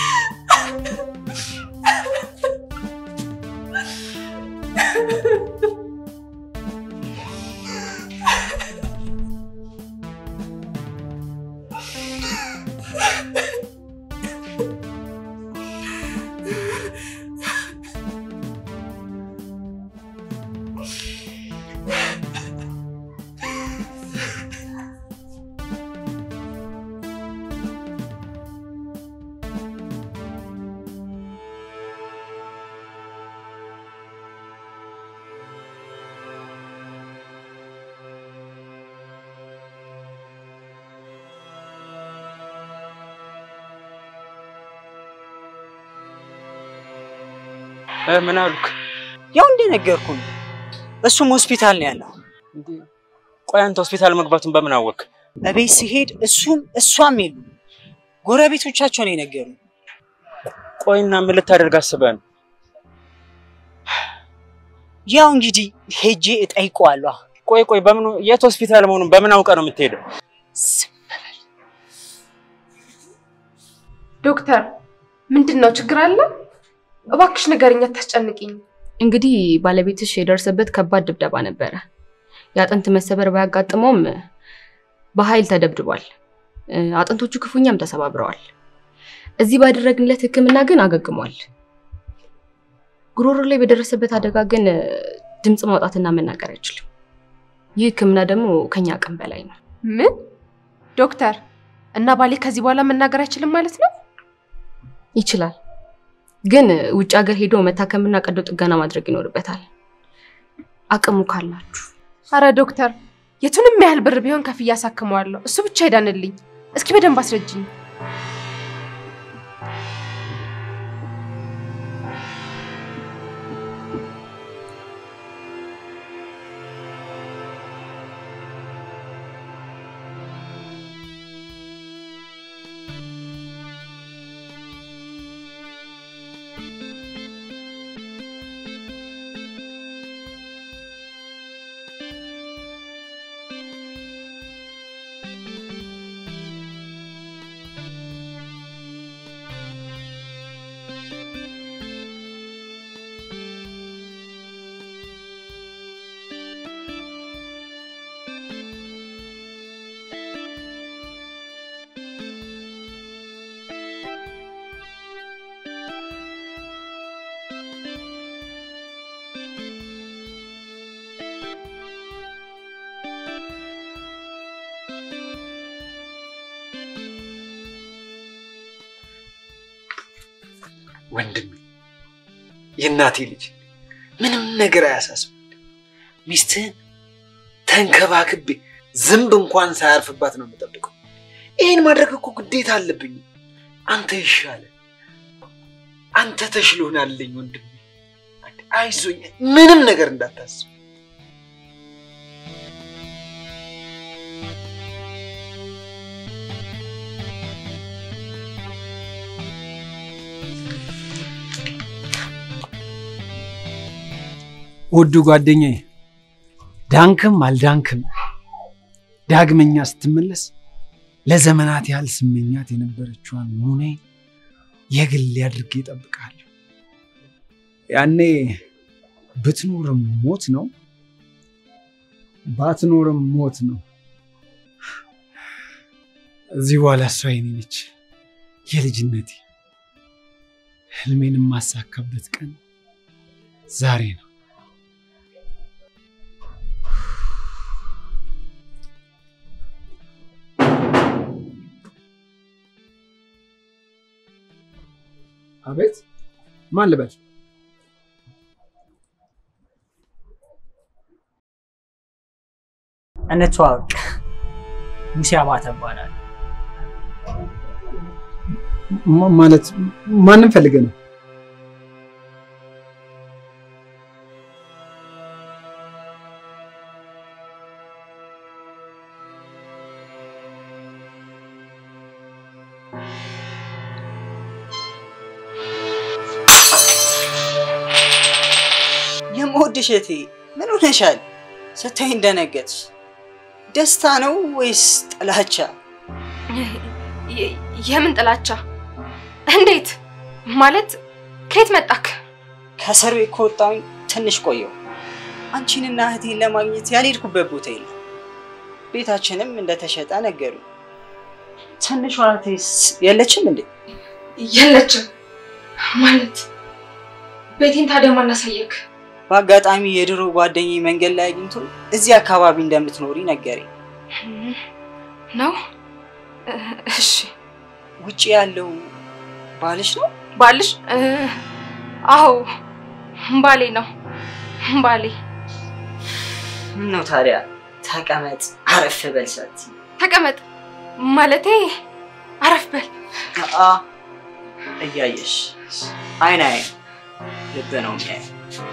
ምን አልኩ ያው እንደነገርኩ እሱም ሆስፒታል ነው ያለው እንዴ ቆይ አንተ ሆስፒታል መግባቱን በምን አወቅ
እቤት ሲሄድ እሱም እሷም ይሉ ጎረቤቶቻቸው ነው የነገሩ
ቆይና ምን ልታደርግ አስበህ ነው
ያው እንግዲህ ሄጄ እጠይቀዋለሁ
ቆይ ቆይ በምን የት ሆስፒታል መሆኑን በምን አውቀ ነው የምትሄደው
ዶክተር ምንድነው ችግር አለ እባክሽ ንገሪኝ አታስጨንቂኝ
እንግዲህ ባለቤትሽ የደረሰበት ከባድ ድብደባ ነበር ያጥንት መሰበር ባያጋጥመውም በኃይል ተደብድቧል አጥንቶቹ ክፉኛም ተሰባብረዋል እዚህ ባደረግንለት ህክምና ግን አገግሟል ጉሮሮ ላይ በደረሰበት አደጋ ግን ድምጽ ማውጣትና መናገር አይችልም ይህ ህክምና ደግሞ ከኛ አቅም በላይ ነው
ምን ዶክተር እና ባሌ ከዚህ በኋላ መናገር አይችልም ማለት ነው
ይችላል ግን ውጭ ሀገር ሄዶ መታከምና ቀዶ ጥገና ማድረግ ይኖርበታል አቅሙ ካላችሁ
አረ ዶክተር የቱንም ያህል ብር ቢሆን ከፍ ያሳክመዋለሁ እሱ ብቻ ይዳንልኝ እስኪ በደንብ አስረጅኝ
ወንድሜ የእናቴ ልጅ ምንም ነገር አያሳስብ። ሚስትህን ተንከባክቤ ዝንብ እንኳን ሳያርፍባት ነው የምጠብቀው። ይሄን ማድረግ እኮ ግዴታ አለብኝ። አንተ ይሻለ አንተ ተሽሎናልኝ ወንድሜ። አይዞኝ ምንም ነገር እንዳታስብ።
ውድ ጓደኛዬ ዳንክም አልዳንክም ዳግመኛ ስትመለስ ለዘመናት ያህል ስመኛት የነበረችዋን ሙኔ የግል ያድርጌ እጠብቃለሁ። ያኔ ብትኖርም ሞት ነው፣ ባትኖርም ሞት ነው። እዚህ በኋላ እሷ የኔ ነች፣ የልጅነቴ ህልሜን የማሳካበት ቀን ዛሬ ነው። አቤት ማን ልበል?
እንተዋወቅ። ሙሴ አባተ እባላለሁ።
ማለት ማንን ፈልገህ ነው?
የምወድሽ እህቴ ምን ሆነሻል? ስታይ እንደነገጥሽ ደስታ ነው ወይስ ጥላቻ?
የምን ጥላቻ? እንዴት ማለት? ከየት መጣክ?
ከእስር ቤት ከወጣሁኝ ትንሽ ቆየሁ። አንቺንና እህቴን ለማግኘት ያልሄድኩበት ቦታ የለም። ቤታችንም እንደተሸጠ ነገሩኝ። ትንሿ እህቴስ የለችም እንዴ?
የለችም ማለት ቤቴን ታዲያ ማን አሳየክ?
በአጋጣሚ የድሮ ጓደኛዬ መንገድ ላይ አግኝቶ እዚህ አካባቢ እንደምትኖሪ ነገረኝ።
ነው? እሺ።
ውጪ ያለው ባልሽ ነው?
ባልሽ? አዎ ባሌ ነው። ባሌ
ነው። ታዲያ ተቀመጥ አረፍ በል ሳት።
ተቀመጥ ማለቴ አረፍ በል።
አ እያየሽ አይን አይን ልብ ነው የሚያየው።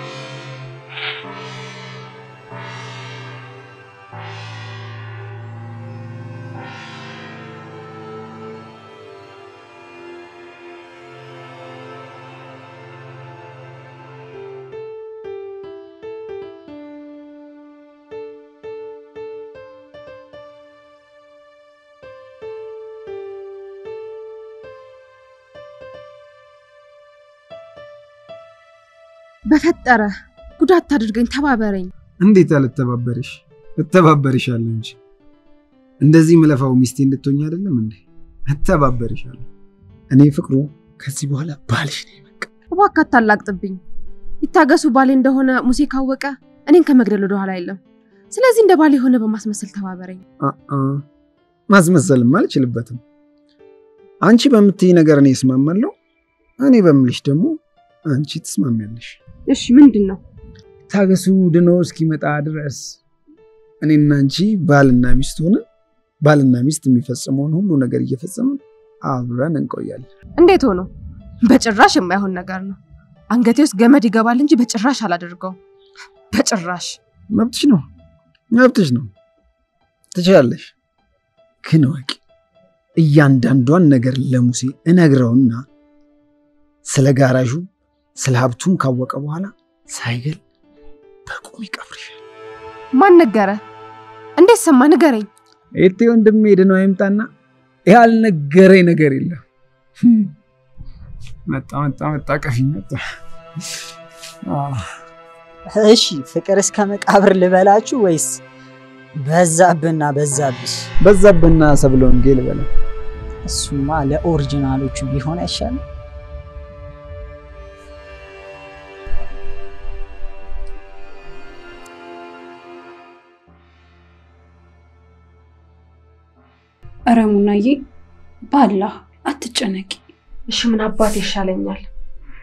በፈጠረ ጉዳት ታድርገኝ ተባበረኝ።
እንዴት አልተባበርሽ? እተባበርሻለሁ እንጂ እንደዚህ መለፋው ሚስቴ እንድትሆኝ አይደለም እንዴ? እተባበርሻለሁ። እኔ ፍቅሩ ከዚህ በኋላ ባልሽ ነኝ በቃ።
እባክህ አታላቅጥብኝ። ይታገሱ ባሌ እንደሆነ ሙሴ ካወቀ እኔን ከመግደል ወደ ኋላ አይደለም። ስለዚህ እንደ ባሌ ሆነ በማስመሰል ተባበረኝ።
አአ ማስመሰልም አልችልበትም። አንቺ በምትይ ነገር እኔ እስማማለሁ፣ እኔ በምልሽ ደግሞ አንቺ ትስማሚያለሽ።
እሺ ምንድነው?
ታገሱ ድኖ እስኪመጣ ድረስ እኔና አንቺ ባልና ሚስት ሆነ ባልና ሚስት የሚፈጽመውን ሁሉ ነገር እየፈጸምን አብረን እንቆያለን።
እንዴት ሆኖ? በጭራሽ የማይሆን ነገር ነው። አንገቴ ውስጥ ገመድ ይገባል እንጂ በጭራሽ አላደርገው። በጭራሽ።
መብትሽ ነው፣ መብትሽ ነው። ትችያለሽ። ግን ወቂ እያንዳንዷን ነገር ለሙሴ እነግረውና ስለ ጋራዡ ስለ ሀብቱን ካወቀ በኋላ ሳይገል በቁም ይቀብርሻል።
ማን ነገረ? እንዴት ሰማ? ንገረኝ።
እቴ ወንድሜ ሄደን አይምጣና ያልነገረኝ ነገር የለም። መጣ መጣ መጣ ቀፊኝ መጣ።
እሺ ፍቅር እስከ መቃብር ልበላችሁ ወይስ በዛብና በዛብሽ?
በዛብና ሰብለ ወንጌል በለ።
እሱማ ለኦሪጂናሎቹ ቢሆን አይሻልም?
አረሙናዬ ባላህ አትጨነቂ።
እሺ ምን አባት ይሻለኛል?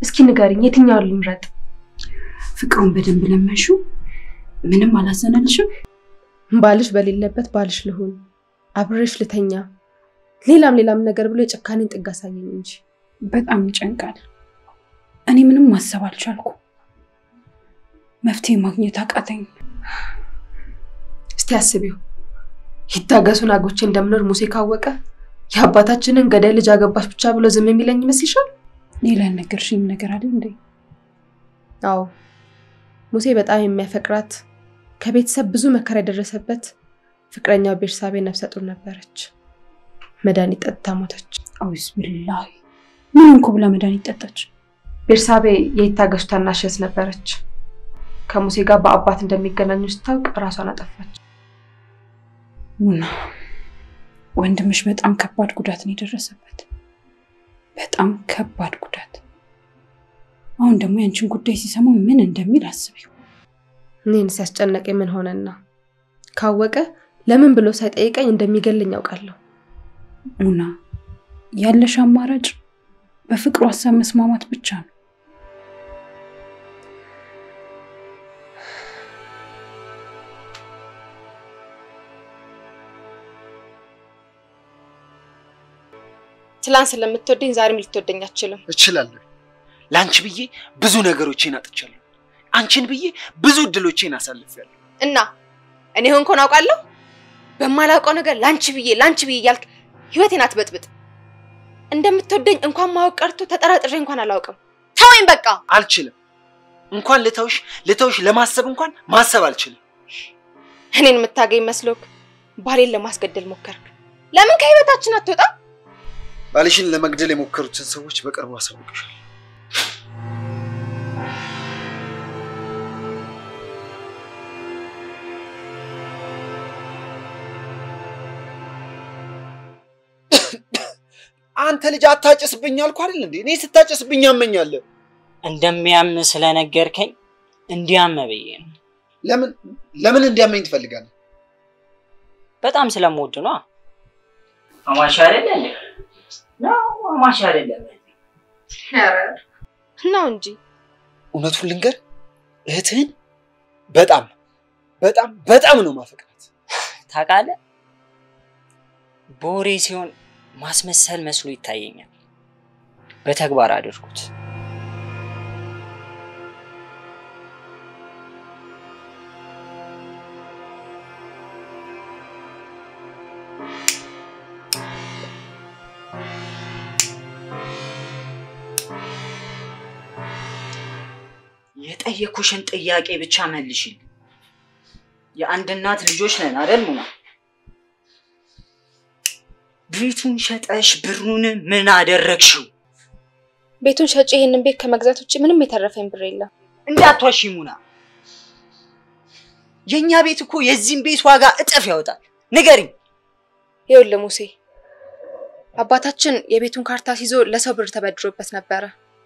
እስኪ ንገሪኝ የትኛውን ልምረጥ?
ፍቅሩን በደንብ ለመንሹ? ምንም አላዘነልሽም?
ባልሽ በሌለበት ባልሽ ልሁን፣ አብሬሽ ልተኛ፣ ሌላም ሌላም ነገር ብሎ የጨካኔን ጥግ አሳየኝ እንጂ
በጣም ይጨንቃል። እኔ ምንም ማሰብ አልቻልኩ። መፍትሄ ማግኘት አቃተኝ።
እስቲ አስቢው። ይታገሱን አጎቼ እንደምኖር ሙሴ ካወቀ የአባታችንን ገዳይ ልጅ አገባሽ ብቻ ብሎ ዝም የሚለኝ ይመስልሻል?
ሌላ ነገርሽኝ ነገር አለ እንዴ?
አዎ ሙሴ በጣም የሚያፈቅራት ከቤተሰብ ብዙ መከራ የደረሰበት ፍቅረኛው ቤርሳቤ ነፍሰ ጡር ነበረች። መድኃኒት ጠጥታ ሞተች።
አውስ ቢላሂ ምን እንኳ ብላ መድኃኒት ጠጣች?
ቤርሳቤ የይታገሱ ታናሽ እህት ነበረች። ከሙሴ ጋር በአባት እንደሚገናኙ ስታውቅ ራሷን አጠፋች።
ሙና ወንድምሽ በጣም ከባድ ጉዳት ነው የደረሰበት። በጣም ከባድ ጉዳት። አሁን ደግሞ ያንቺን ጉዳይ ሲሰማ ምን እንደሚል አስቢው።
እኔን ሲያስጨነቅ ምን ሆነና ካወቀ ለምን ብሎ ሳይጠይቀኝ እንደሚገልኝ ያውቃለሁ።
ሙና ያለሽ አማራጭ በፍቅሩ ሀሳብ መስማማት ብቻ ነው።
ትላንት ስለምትወደኝ ዛሬም ልትወደኝ አትችልም።
እችላለሁ። ላንቺ ብዬ ብዙ ነገሮችን አጥቻለሁ። አንቺን ብዬ ብዙ እድሎችን አሳልፌያለሁ።
እና እኔ ሆንኩን አውቃለሁ። በማላውቀው ነገር ላንቺ ብዬ ላንቺ ብዬ ያልክ ህይወቴን አትበጥብጥ። እንደምትወደኝ እንኳን ማወቅ ቀርቶ ተጠራጥሬ እንኳን አላውቅም። ተወኝ በቃ።
አልችልም። እንኳን ልተውሽ ልተውሽ ለማሰብ እንኳን ማሰብ አልችልም።
እኔን የምታገኝ መስሎክ ባሌን ለማስገደል ሞከርክ። ለምን ከህይወታችን አትወጣ?
ባልሽን ለመግደል የሞከሩትን ሰዎች በቅርቡ አሳውቅሻለሁ። አንተ ልጅ አታጨስብኝ አልኩ አይደል እንዴ? እኔ ስታጨስብኝ ያመኛል።
እንደሚያም ስለነገርከኝ እንዲያም በየ ነው።
ለምን ለምን እንዲያመኝ ትፈልጋለህ?
በጣም ስለምወድ ነው። አማሽ አይደል እንዴ? ነው አማሽ አይደለም።
ኧረ ነው እንጂ።
እውነቱን ልንገር እህትህን በጣም በጣም በጣም ነው ማፈቅራት።
ታውቃለህ? ቦሬ ሲሆን ማስመሰል መስሎ ይታየኛል። በተግባር አድርጉት። የጠየኩሽን ጥያቄ ብቻ መልሽልኝ። የአንድ እናት ልጆች ነን አይደል ሙና? ቤቱን ሸጠሽ ብሩን ምን አደረግሽው?
ቤቱን ሸጬ ይሄንን ቤት ከመግዛት ውጪ ምንም የተረፈኝ ብር የለም።
እንዳትዋሺ ሙና። የኛ ቤት እኮ የዚህን ቤት ዋጋ እጥፍ ያወጣል። ንገሪኝ።
ይኸውልህ ሙሴ፣ አባታችን የቤቱን ካርታ ሲዞ ለሰው ብር ተበድሮበት ነበረ።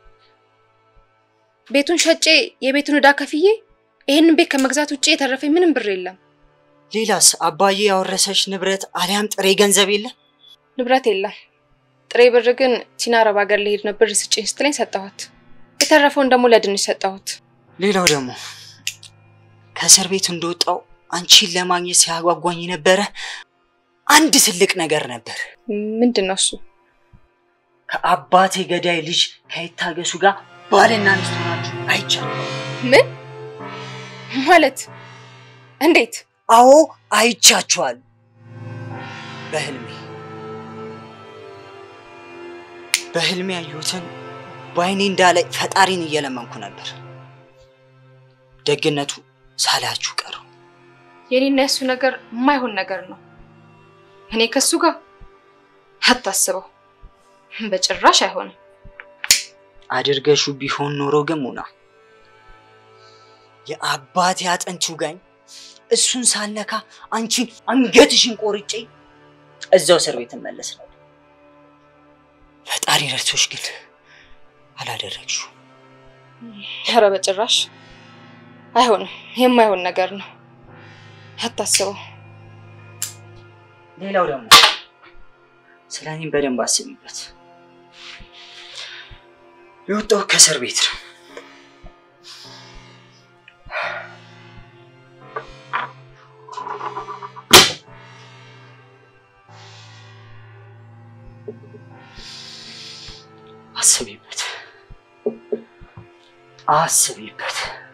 ቤቱን ሸጬ የቤቱን ዕዳ ከፍዬ ይሄንን ቤት ከመግዛት ውጪ የተረፈኝ ምንም ብር የለም።
ሌላስ አባዬ ያወረሰሽ ንብረት አሊያም ጥሬ ገንዘብ የለ?
ንብረት የለም። ጥሬ ብር ግን ቲና አረብ ሀገር ልሄድ ነው ብር ስጪኝ ስትለኝ ሰጠኋት። የተረፈውን ደግሞ ለድንሽ ሰጠኋት።
ሌላው ደግሞ ከእስር ቤት እንደወጣው አንቺን ለማግኘት ሲያጓጓኝ ነበረ አንድ ትልቅ ነገር ነበር።
ምንድነው እሱ?
ከአባቴ ገዳይ ልጅ ከይታገሱ ጋር ባልና ሚስት ሆናችሁ አይቻለሁ።
ምን ማለት? እንዴት?
አዎ አይቻችኋል። በህልሜ በህልሜ ያዩትን ባይኔ እንዳላይ ፈጣሪን እየለመንኩ ነበር። ደግነቱ ሳላችሁ ቀሩ።
የኔና እሱ ነገር የማይሆን ነገር ነው። እኔ ከሱ ጋር አታስበው፣ በጭራሽ አይሆንም።
አድርገሹ ቢሆን ኖሮ ግን ሙና የአባቴ አጥንቱ ጋኝ እሱን ሳልነካ አንቺን አንገትሽን ቆርጬ እዛው እስር ቤት መለስ ነው። ፈጣሪ ረድቶሽ ግን አላደረግሽው።
ኧረ በጭራሽ አይሆንም። የማይሆን ነገር ነው። አታስበው።
ሌላው ደግሞ ስለኔም በደንብ አስቢበት። የወጣው ከእስር ቤት ነው። አስቢበት አስቢበት።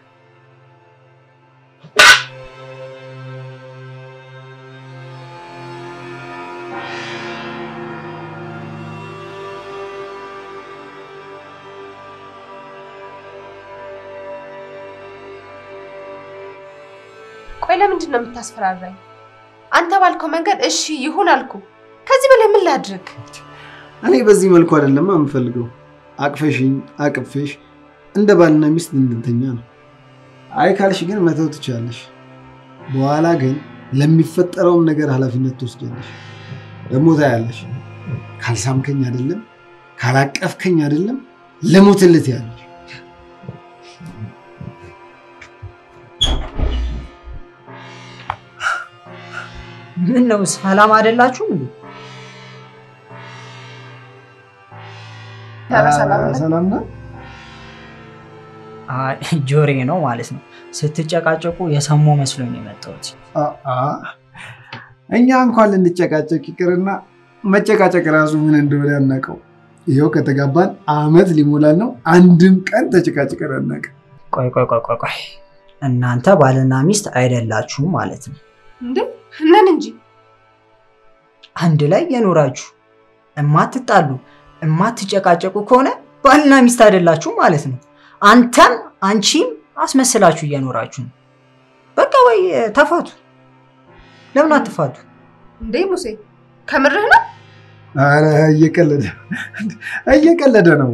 ቆይ ለምንድን ነው የምታስፈራራኝ? አንተ ባልከው መንገድ እሺ ይሁን አልኩ። ከዚህ በላይ ምን ላድርግ?
እኔ በዚህ መልኩ አይደለም የምፈልገው። አቅፈሽኝ አቅፌሽ እንደ ባልና ሚስት እንድንተኛ ነው። አይ ካልሽ ግን መተው ትችያለሽ። በኋላ ግን ለሚፈጠረው ነገር ኃላፊነት ትወስጃለሽ። ደግሞ ታያለሽ። ካልሳምከኝ አይደለም ካላቀፍከኝ አይደለም ለሞትልት ያለሽ።
ምን ነው ሰላም አይደላችሁም እንዴ?
ሰላም ነው።
አይ ጆሬ ነው ማለት ነው። ስትጨቃጨቁ የሰሙ መስሎኝ ነው የመጣሁት።
አ እኛ እንኳን ልንጨቃጨቅ ይቅርና መጨቃጨቅ ራሱ ምን እንደሆነ ያናቀው። ይሄው ከተጋባን አመት ሊሞላን ነው። አንድም ቀን ተጨቃጭቀን አናውቅም።
ቆይ ቆይ ቆይ ቆይ ቆይ እናንተ ባልና ሚስት አይደላችሁም ማለት ነው
እንዴ? ነን እንጂ
አንድ ላይ የኖራችሁ እማትጣሉ እማትጨቃጨቁ ከሆነ ባልና ሚስት አይደላችሁ ማለት ነው። አንተም አንቺም አስመስላችሁ እየኖራችሁ ነው። በቃ ወይ ተፋቱ። ለምን አትፋቱ
እንዴ? ሙሴ ከምርህ ነው?
አረ እየቀለደ እየቀለደ ነው።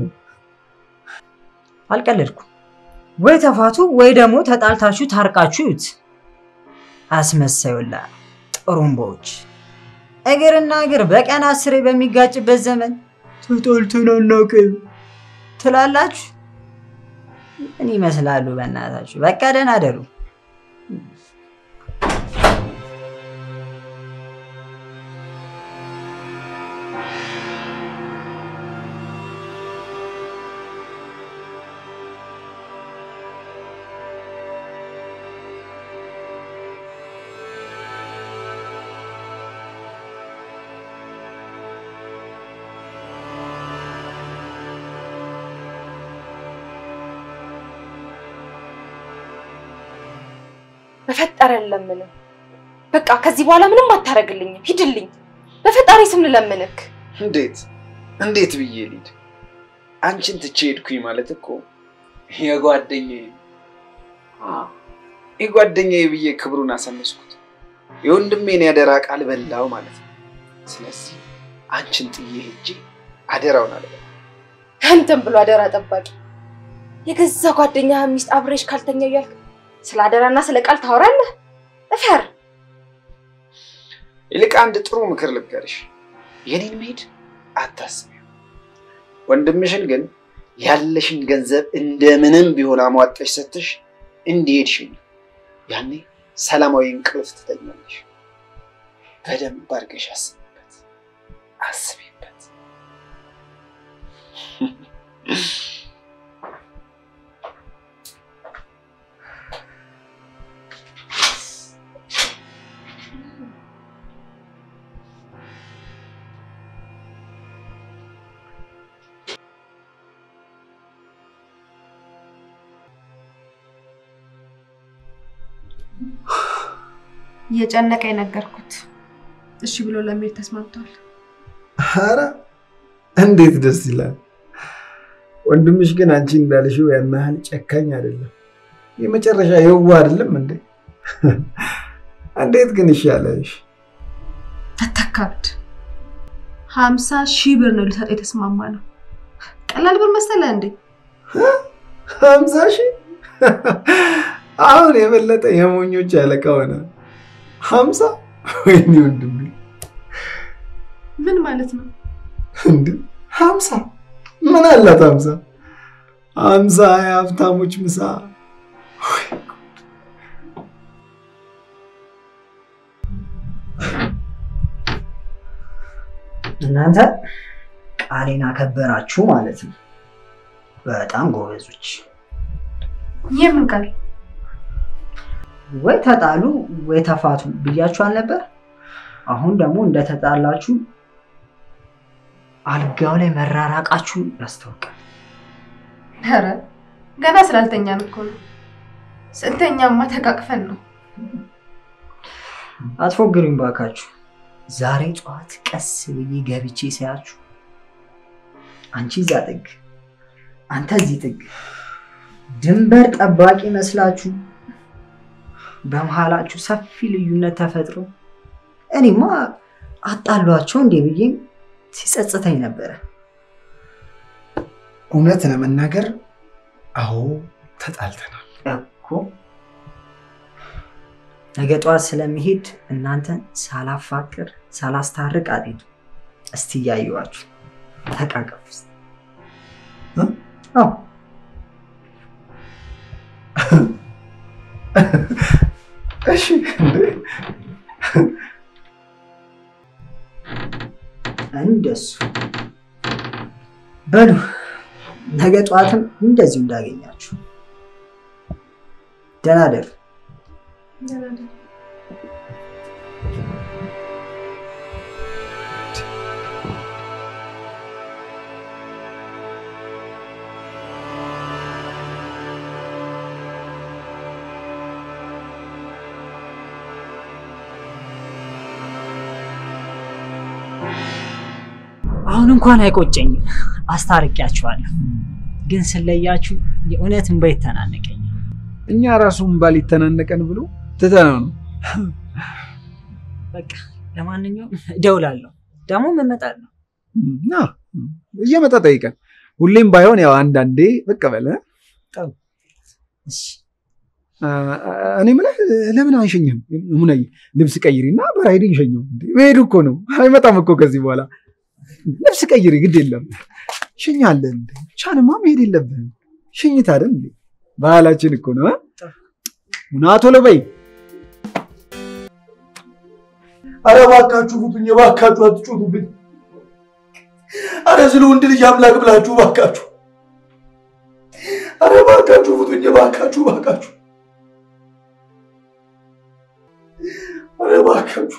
አልቀለድኩም። ወይ ተፋቱ ወይ ደግሞ ተጣልታችሁ ታርቃችሁት። አስመሳዩላ ጥሩምቦች እግርና እግር በቀን አስሬ በሚጋጭበት ዘመን ተጣልተን አናውቅም ትላላችሁ። ምን ይመስላሉ በእናታችሁ? በቃ ደህና አደሩ።
በፈጠረን ለምን በቃ ከዚህ በኋላ ምንም አታረግልኝም። ሂድልኝ በፈጣሪ ስም ለምንክ።
እንዴት እንዴት ብዬ ልሂድ? አንቺን ትቼ ሄድኩኝ ማለት እኮ የጓደኛዬ አ የጓደኛዬ ብዬ ክብሩን አሰመስኩት። የወንድሜን ያደራ ቃል በላው ማለት ነው። ስለዚህ አንቺን ጥዬ ሄጄ አደራውን አለበ።
አንተም ብሎ አደራ ጠባቂ የገዛ ጓደኛ ሚስት አብረሽ ካልተኛው ያልክ ስለ አደራና ስለ ቃል ታወራለህ? እፈር።
ይልቅ አንድ ጥሩ ምክር ልንገርሽ። የኔን መሄድ አታስቢው። ወንድምሽን ግን ያለሽን ገንዘብ እንደምንም ቢሆን አሟጠሽ ሰጥሽ እንዲሄድሽ ያኔ ሰላማዊ እንቅልፍ ትተኛለሽ። በደንብ አድርገሽ አስቢበት አስቢበት።
የጨነቀ የነገርኩት እሺ ብሎ ለሚሄድ ተስማምቷል።
አረ እንዴት ደስ ይላል። ወንድምሽ ግን አንቺ እንዳልሽው ያን ያህል ጨካኝ አይደለም። የመጨረሻ የዋ አይደለም እንዴ? እንዴት ግን ይሻለሽ?
ተተካብድ ሀምሳ ሺህ ብር ነው ልሰጥ የተስማማ ነው። ቀላል ብር መሰለ እንዴ?
ሀምሳ ሺህ አሁን የበለጠ የሞኞች ያለቃ ሆነ። ሀምሳ ወይኔ ወንድሜ
ምን ማለት ነው
እንዴ? ሀምሳ ምን አላት? ሀምሳ ሀምሳ የሀብታሞች ምሳ።
እናንተ ቃሌን አከበራችሁ ማለት ነው።
በጣም ጎበዞች።
የምን ቃል?
ወይ ተጣሉ ወይ ተፋቱ ብያችሁ አልነበር? አሁን ደግሞ እንደተጣላችሁ አልጋው ላይ መራራቃችሁ ያስታውቃል።
ኧረ ገና ስላልተኛን እኮ ነው። ስንተኛማ ተቃቅፈን ነው።
አትፎግሩኝ ባካችሁ። ዛሬ ጠዋት ቀስ ብዬ ገብቼ ሳያችሁ አንቺ እዛ ጥግ አንተ እዚህ ጥግ ድንበር ጠባቂ መስላችሁ በመሃላችሁ ሰፊ ልዩነት ተፈጥሮ እኔማ አጣሏቸው እንዴ ብዬ ሲጸጽተኝ ነበር።
እውነት ለመናገር አዎ ተጣልተናል
እኮ። ነገ ጠዋት ስለሚሄድ እናንተን ሳላፋቅር ሳላስታርቅ አልሄድም። እስቲ እያየኋችሁ ተቃቀፉ። አዎ
እሺ
እንደሱ በሉ። ነገ ጠዋትም እንደዚሁ እንዳገኛችሁ። ደህና ደሩ።
አሁን እንኳን አይቆጨኝም፣ አስታርቂያችኋለሁ። ግን ስለያችሁ የእውነት እንባ ይተናነቀኝ።
እኛ ራሱን ባል ይተናነቀን ብሎ ትተናው ነው።
በቃ ለማንኛውም እደውላለሁ። ደግሞ እመጣለሁ።
ና እየመጣ ጠይቀን። ሁሌም ባይሆን ያው አንዳንዴ ብቅ በለ።
እሺ
እኔ የምልህ ለምን አይሸኝም? ሙናዬ ልብስ ቀይሪና በራይድ ይሸኘው። መሄዱ እኮ ነው። አይመጣም እኮ ከዚህ በኋላ። ልብስ ቀይሪ፣ ግድ የለም ሸኛለን። ቻንማ መሄድ የለብህም። ሽኝት አይደል እንዴ? ባህላችን እኮ ነው። ሙና ቶሎ በይ።
ኧረ እባካችሁ ውጡኝ፣ እባካችሁ አትጩቱብኝ። ኧረ ስለ ወንድ ልጅ አምላክ ብላችሁ እባካችሁ፣ ኧረ እባካችሁ ውጡኝ፣ እባካችሁ እባካችሁ፣ ኧረ እባካችሁ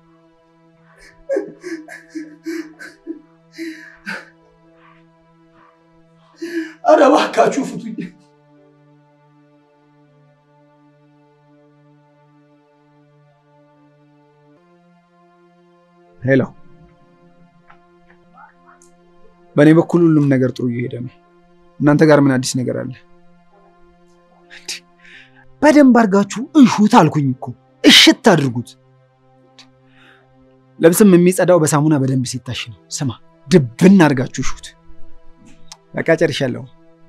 ኧረ እባካችሁ ፍቱኝ።
ሄሎ፣ በእኔ በኩል ሁሉም ነገር ጥሩ እየሄደ ነው። እናንተ ጋር ምን አዲስ ነገር አለ? በደንብ አድርጋችሁ እሹት አልኩኝ እኮ። እሽት አድርጉት። ልብስም የሚጸዳው በሳሙና በደንብ ሲታሽ ነው። ስማ፣ ድብን አድርጋችሁ እሹት። በቃ ጨርሻለሁ።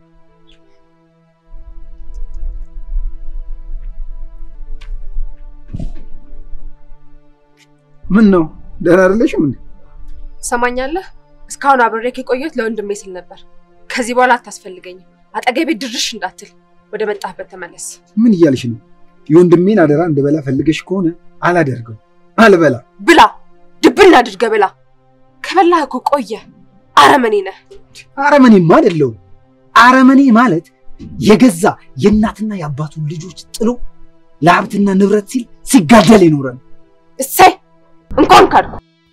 ምን ነው ደህና አይደለሽም እንዴ?
ሰማኛለህ? እስካሁን አብሬክ የቆየሁት ለወንድሜ ስል ነበር። ከዚህ በኋላ አታስፈልገኝም። አጠገቤ ድርሽ እንዳትል። ወደ መጣህበት ተመለስ።
ምን እያልሽ ነው? የወንድሜን አደራ እንደበላ ፈልገሽ ከሆነ አላደርገው። አልበላ።
ብላ፣ ድብና አድርገህ ብላ። ከበላህ እኮ ቆየ። አረመኔ ነህ።
አረመኔማ አይደለሁም። አረመኔ ማለት የገዛ የእናትና የአባቱን ልጆች ጥሎ ለሀብትና ንብረት ሲል ሲጋደል ይኖራል።
እሰይ እንኳን ካድኩ።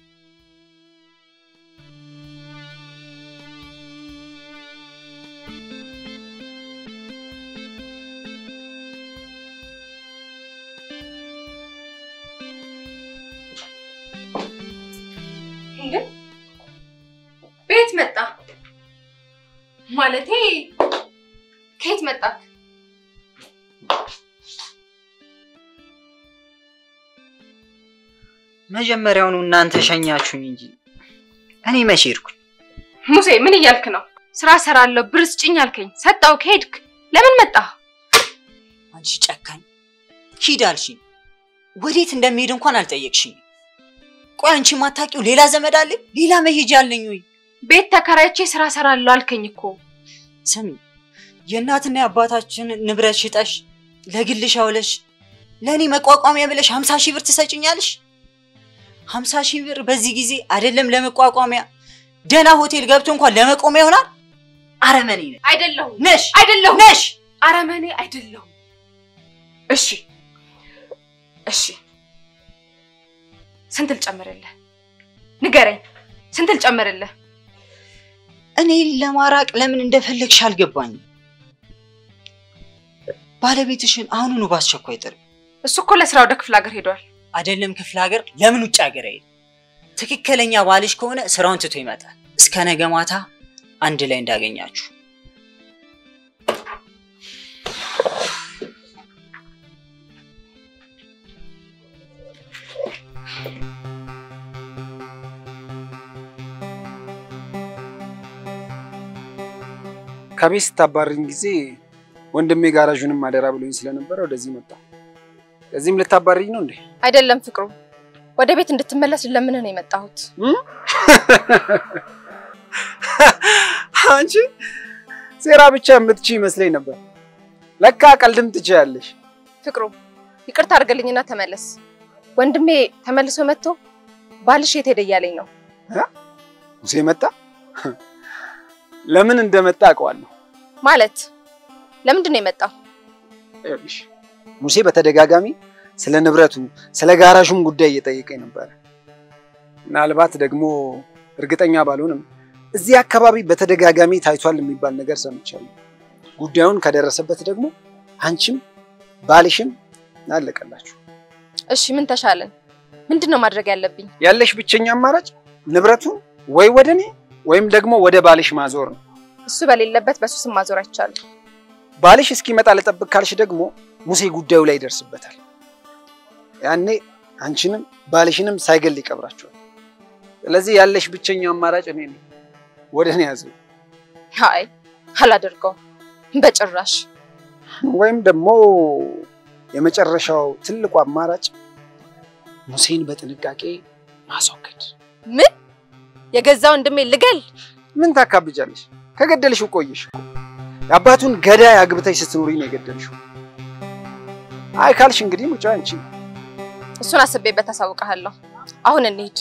እንዴ ቤት መጣ ማለቴ ከየት መጣክ?
መጀመሪያውኑ እናንተ ሸኛችሁኝ እንጂ እኔ መቼ ሄድኩኝ?
ሙሴ ምን እያልክ ነው? ስራ ሰራለሁ ብር ስጭኝ አልከኝ፣ ሰጣው ከሄድክ ለምን መጣ?
አንቺ ጨካኝ፣ ሂድ አልሽኝ። ወዴት እንደምሄድ እንኳን አልጠየቅሽኝ። ቆይ አንቺ ማታውቂው ሌላ ዘመድ አለኝ? ሌላ መሄጃ አለኝ ወይ?
ቤት ተከራይቼ ስራ ሰራለሁ አልከኝ እኮ።
ስሚ፣ የእናትና የአባታችን ንብረት ሽጠሽ ለግልሽ አውለሽ ለኔ መቋቋሚያ ብለሽ ሀምሳ ሺህ ብር ትሰጭኛለሽ? ሀምሳ ሺህ ብር በዚህ ጊዜ አይደለም ለመቋቋሚያ ደህና ሆቴል ገብቶ እንኳን ለመቆሚያ ይሆናል?
አረመኔ ነህ።
አይደለሁም
ነሽ
አይደለሁም
ነሽ
አረመኔ አይደለሁም። እሺ እሺ ስንት ልጨምርልህ? ንገረኝ፣ ስንት ልጨምርልህ?
እኔ ለማራቅ ለምን እንደፈለግሽ አልገባኝም። ባለቤትሽን አሁኑኑ ባስቸኳይ ጥሪ።
እሱ እኮ ለስራ ወደ ክፍለ ሀገር ሄዷል።
አይደለም ክፍለ ሀገር፣ ለምን ውጭ ሀገር አይሄድ? ትክክለኛ ባልሽ ከሆነ ስራውን ትቶ ይመጣል። እስከ ነገ ማታ አንድ ላይ እንዳገኛችሁ።
ከቤት ስታባርኝ ጊዜ ወንድሜ ጋራዡንም አደራ ብሎኝ ስለነበረ ወደዚህ መጣ። እዚህም ልታባርኝ ነው እንዴ?
አይደለም ፍቅሩ፣ ወደ ቤት እንድትመለስ ለምን ነው የመጣሁት?
አንቺ ሴራ ብቻ የምትችይ መስለኝ ነበር። ለካ ቀልድም ትችያለሽ።
ፍቅሩ ይቅርታ አድርገልኝና ተመለስ። ወንድሜ ተመልሶ መጥቶ ባልሽ የት ሄደ እያለኝ ነው።
ሙሴ መጣ? ለምን እንደመጣ አውቀዋለሁ።
ማለት ለምንድን ነው የመጣው?
ይኸውልሽ ሙሴ በተደጋጋሚ ስለ ንብረቱ ስለ ጋራዡም ጉዳይ እየጠየቀኝ ነበር። ምናልባት ደግሞ እርግጠኛ ባልሆንም እዚህ አካባቢ በተደጋጋሚ ታይቷል የሚባል ነገር ሰምቻለሁ። ጉዳዩን ከደረሰበት ደግሞ አንቺም ባልሽም አለቀላችሁ።
እሺ ምን ተሻለን? ምንድነው ማድረግ ያለብኝ?
ያለሽ ብቸኛ አማራጭ ንብረቱን ወይ ወደኔ ወይም ደግሞ ወደ ባልሽ ማዞር ነው።
እሱ በሌለበት በሱ ስም ማዞር አይቻልም።
ባልሽ እስኪመጣ ልጠብቅ ካልሽ ደግሞ ሙሴ ጉዳዩ ላይ ይደርስበታል። ያኔ አንቺንም ባልሽንም ሳይገል ይቀብራቸዋል። ስለዚህ ያለሽ ብቸኛ አማራጭ እኔ ነኝ። ወደኔ ያዘው።
አይ አላደርገውም በጭራሽ።
ወይም ደግሞ የመጨረሻው ትልቁ አማራጭ ሙሴን በጥንቃቄ ማስወገድ።
ምን? የገዛ ወንድሜ ልገል?
ምን ታካብጃለሽ? ከገደልሽው ቆየሽ እኮ። የአባቱን ገዳይ አግብተሽ ስትኖሪ ነው የገደልሽው። አይ ካልሽ እንግዲህ ሙጫ አንቺ።
እሱን አስቤበት አሳውቅሃለሁ። አሁን እንሂድ።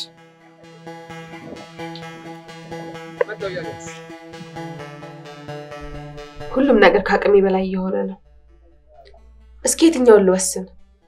ሁሉም ነገር ከአቅሜ በላይ እየሆነ ነው። እስኪ የትኛውን ልወስን?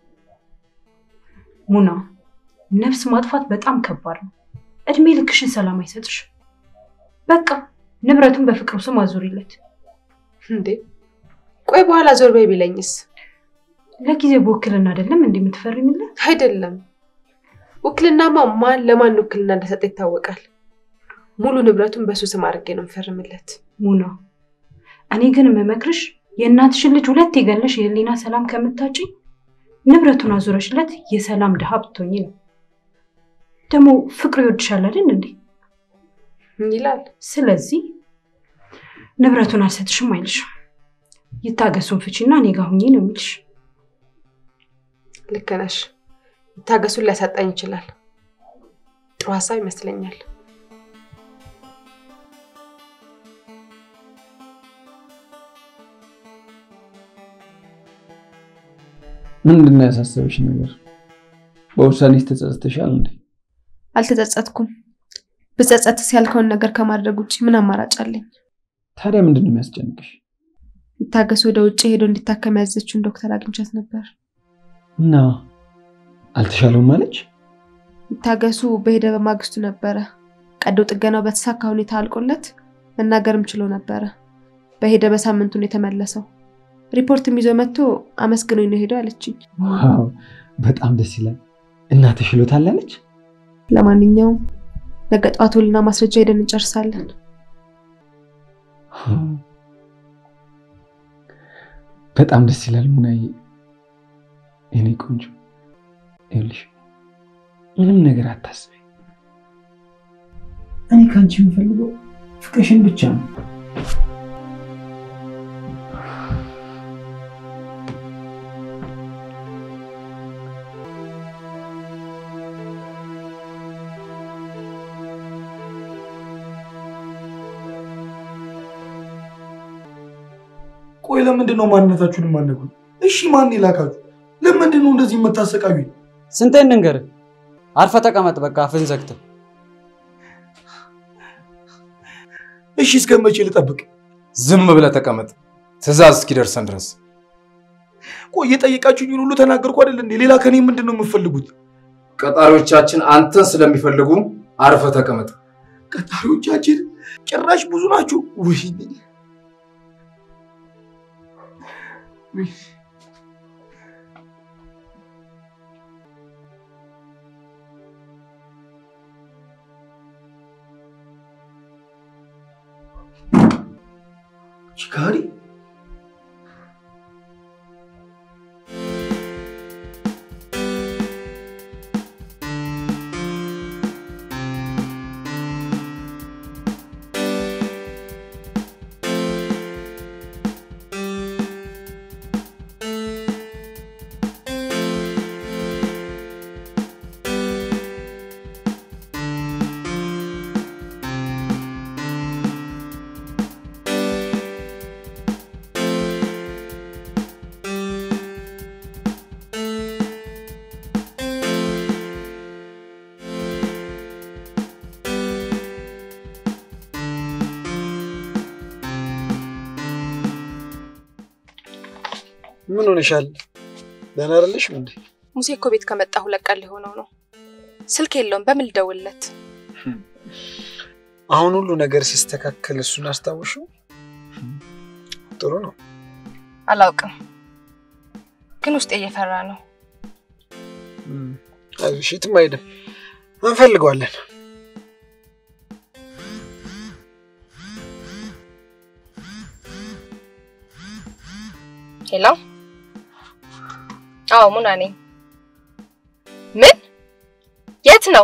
ሙና፣ ነፍስ ማጥፋት በጣም ከባድ ነው። እድሜ ልክሽን ሰላም አይሰጥሽ። በቃ ንብረቱን በፍቅሩ ስም አዙሪለት።
እንዴ ቆይ በኋላ ዞር በይ ቢለኝስ?
ለጊዜው በውክልና አይደለም እንዴ የምትፈርሚለት?
አይደለም። ውክልናማ ማን ለማን ውክልና እንደሰጠ ይታወቃል። ሙሉ ንብረቱን በሱ ስም አድርጌ ነው የምፈርምለት።
ሙና፣ እኔ ግን የምመክርሽ የእናትሽን ልጅ ሁለት የገለሽ የህሊና ሰላም ከምታጪ ንብረቱን አዙረሽለት የሰላም ድሃ ብትሆኚ ነው። ደግሞ ፍቅሩ ይወድሻል አይደል እንዴ?
ይላል።
ስለዚህ ንብረቱን አልሰጥሽም አይልሽም። ይታገሱን ፍቺና እኔ ጋር ሁኚ ነው የሚልሽ።
ልክ ነሽ። ይታገሱን ሊያሳጣኝ ይችላል። ጥሩ ሀሳብ ይመስለኛል።
ምንድነው ያሳሰበሽ ነገር? በውሳኔሽ ተጸጽተሻል እንዴ?
አልተጸጸትኩም። ብጸጸትስ ያልከውን ነገር ከማድረግ ውጪ ምን አማራጭ አለኝ?
ታዲያ ምንድነው የሚያስጨንቅሽ?
ይታገሱ ወደ ውጪ ሄዶ እንዲታከም ያዘችውን ዶክተር አግኝቻት ነበር።
እና አልተሻለውም ማለች?
ይታገሱ በሄደ በማግስቱ ነበረ ቀዶ ጥገናው በተሳካ ሁኔታ አልቆለት መናገርም ችሎ ነበረ። በሄደ በሳምንቱ ነው የተመለሰው። ሪፖርትም ይዞ መጥቶ አመስግኖኝ ነው ሄደው አለችኝ።
ዋው በጣም ደስ ይላል። እና ተሽሎታል አለች?
ለማንኛውም ነገ ጠዋት ሁሉና ማስረጃ ሄደን እንጨርሳለን።
በጣም ደስ ይላል ሙናዬ። እኔ ቆንጆ ይልሽ ምንም ነገር አታስቢ። እኔ ካንቺ የምፈልገው ፍቅርሽን ብቻ ነው።
ቆይ ለምንድን ነው ማንነታችሁን ማነቁ? እሺ ማን ይላካችሁ? ለምንድን ነው እንደዚህ የምታሰቃዩ?
ስንቴን እንገር? አርፈ ተቀመጥ በቃ አፍን ዘግተህ።
እሺ እስከመቼ ልጠብቅ?
ዝም ብለህ ተቀመጥ ትዕዛዝ እስኪደርሰን ድረስ።
ቆይ የጠየቃችሁኝ ሁሉ ተናገርኩ አይደል እንዴ? ሌላ ከኔ ምንድነው የምትፈልጉት?
ቀጣሪዎቻችን አንተን ስለሚፈልጉ አርፈ ተቀመጥ።
ቀጣሪዎቻችን ጭራሽ ብዙ ናችሁ። ወይኔ ችካሪ
ምን ሆነሻል? ደህና አይደለሽም እንዴ?
ሙሴ እኮ ቤት ከመጣ ሁለት ቀን ሊሆነው ነው። ስልክ የለውም። በምን ልደውልለት?
አሁን ሁሉ ነገር ሲስተካከል እሱን አስታውሽው። ጥሩ ነው።
አላውቅም፣ ግን ውስጤ እየፈራ ነው።
አይሽ የትም አይደለም፣ እንፈልገዋለን።
ሄሎ፣ አዎ ሙና ነኝ። ምን? የት ነው?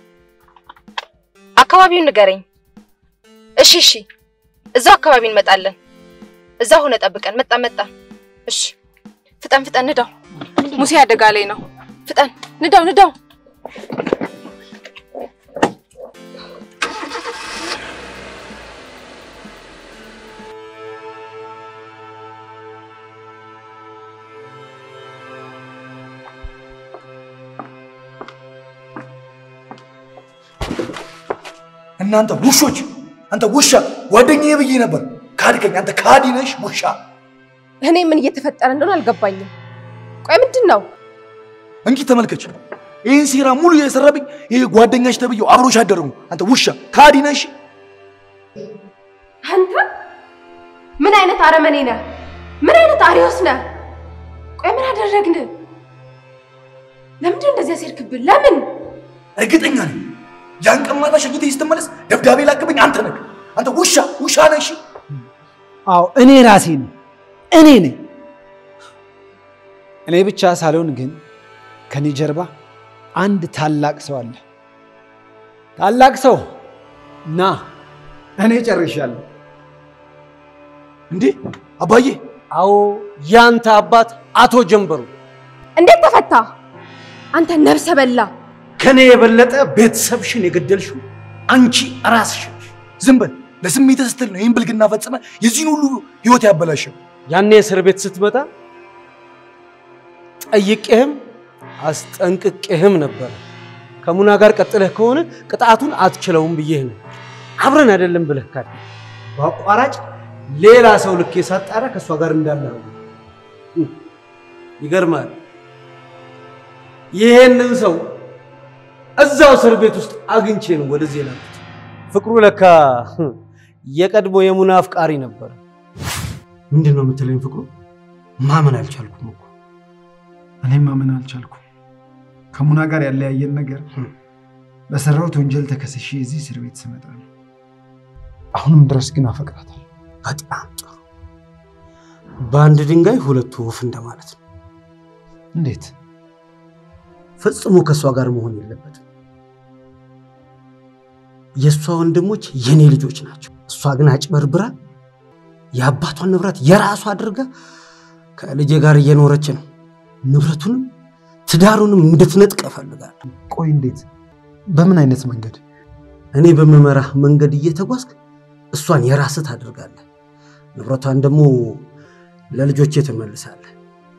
አካባቢውን ንገረኝ። እሺ እሺ፣ እዛው አካባቢ እንመጣለን። እዛው ሆነ ጠብቀን። መጣ መጣ። እሺ፣ ፍጠን ፍጠን፣ ንዳው። ሙሴ አደጋ ላይ ነው። ፍጠን፣ ንዳው ንዳው።
እናንተ ውሾች! አንተ ውሻ! ጓደኛዬ ብዬ ነበር። ካድከኝ። አንተ ካዲ ነሽ ውሻ።
እኔ ምን እየተፈጠረ እንደሆነ አልገባኝም። ቆይ ምንድነው?
እንኪ ተመልከች። ይሄን ሴራ ሙሉ የሰራብኝ ይሄ ጓደኛሽ ተብየው አብሮሽ አደረው። አንተ ውሻ ካዲ ነሽ።
አንተ ምን አይነት አረመኔ ነህ? ምን አይነት አሪዮስ ነህ? ቆይ ምን አደረግን? ለምንድን እንደዚህ ያሰርክብን? ለምን?
እርግጠኛ ነኝ ያን ቀን ማታ ሸኝተህ ስትመለስ ደብዳቤ ላክብኝ አንተ ነህ። አንተ ውሻ ውሻ ነሽ።
አዎ እኔ ራሴ ነኝ። እኔ ነኝ። እኔ ብቻ ሳልሆን ግን ከኔ ጀርባ አንድ ታላቅ ሰው አለ። ታላቅ ሰው ና፣ እኔ ጨርሻለሁ።
እንዴ አባዬ?
አዎ ያንተ አባት አቶ ጀንበሩ።
እንዴት ተፈታ? አንተ ነፍሰ በላ።
ከኔ የበለጠ ቤተሰብሽን የገደልሽው አንቺ ራስሽ። ዝም በል። ለስሜት ስትል ነው ይሄን ብልግና ፈጽመ የዚህን ሁሉ ህይወት ያበላሸው።
ያኔ እስር ቤት ስትመጣ ጠይቄህም አስጠንቅቄህም ነበር። ከሙና ጋር ቀጥለህ ከሆነ ቅጣቱን አትችለውም ብዬህ ነው። አብረን አይደለም ብለህ ካድ በአቋራጭ ሌላ ሰው ልኬ ሳጣራ ከሷ ጋር እንዳለ ነው። ይገርማል። ይሄንን ሰው እዛው እስር ቤት ውስጥ አግኝቼ ነው ወደዚህ የላኩት። ፍቅሩ ለካ የቀድሞ የሙና አፍቃሪ ነበር።
ምንድነው የምትለኝ ፍቅሩ? ማመን አልቻልኩም እኮ። እኔም ማመን አልቻልኩም። ከሙና ጋር ያለያየን ነገር በሰራሁት ወንጀል ተከሰሽ እዚህ እስር ቤት ስመጣ ነው። አሁንም ድረስ ግን አፈቅራታለሁ።
በጣም ጥሩ። በአንድ ድንጋይ ሁለት ወፍ እንደማለት ነው።
እንዴት?
ፈጽሞ ከሷ ጋር መሆን የለበትም። የሷ ወንድሞች የኔ ልጆች ናቸው። እሷ ግን አጭበርብራ የአባቷን ንብረት የራሷ አድርጋ ከልጄ ጋር እየኖረች ነው። ንብረቱንም ትዳሩንም እንድትነጥቅ እፈልጋለሁ።
ቆይ እንዴት? በምን አይነት መንገድ?
እኔ በመመራህ መንገድ እየተጓዝክ እሷን የራስህ ታደርጋለህ። ንብረቷን ደግሞ ለልጆቼ ትመልሳለህ።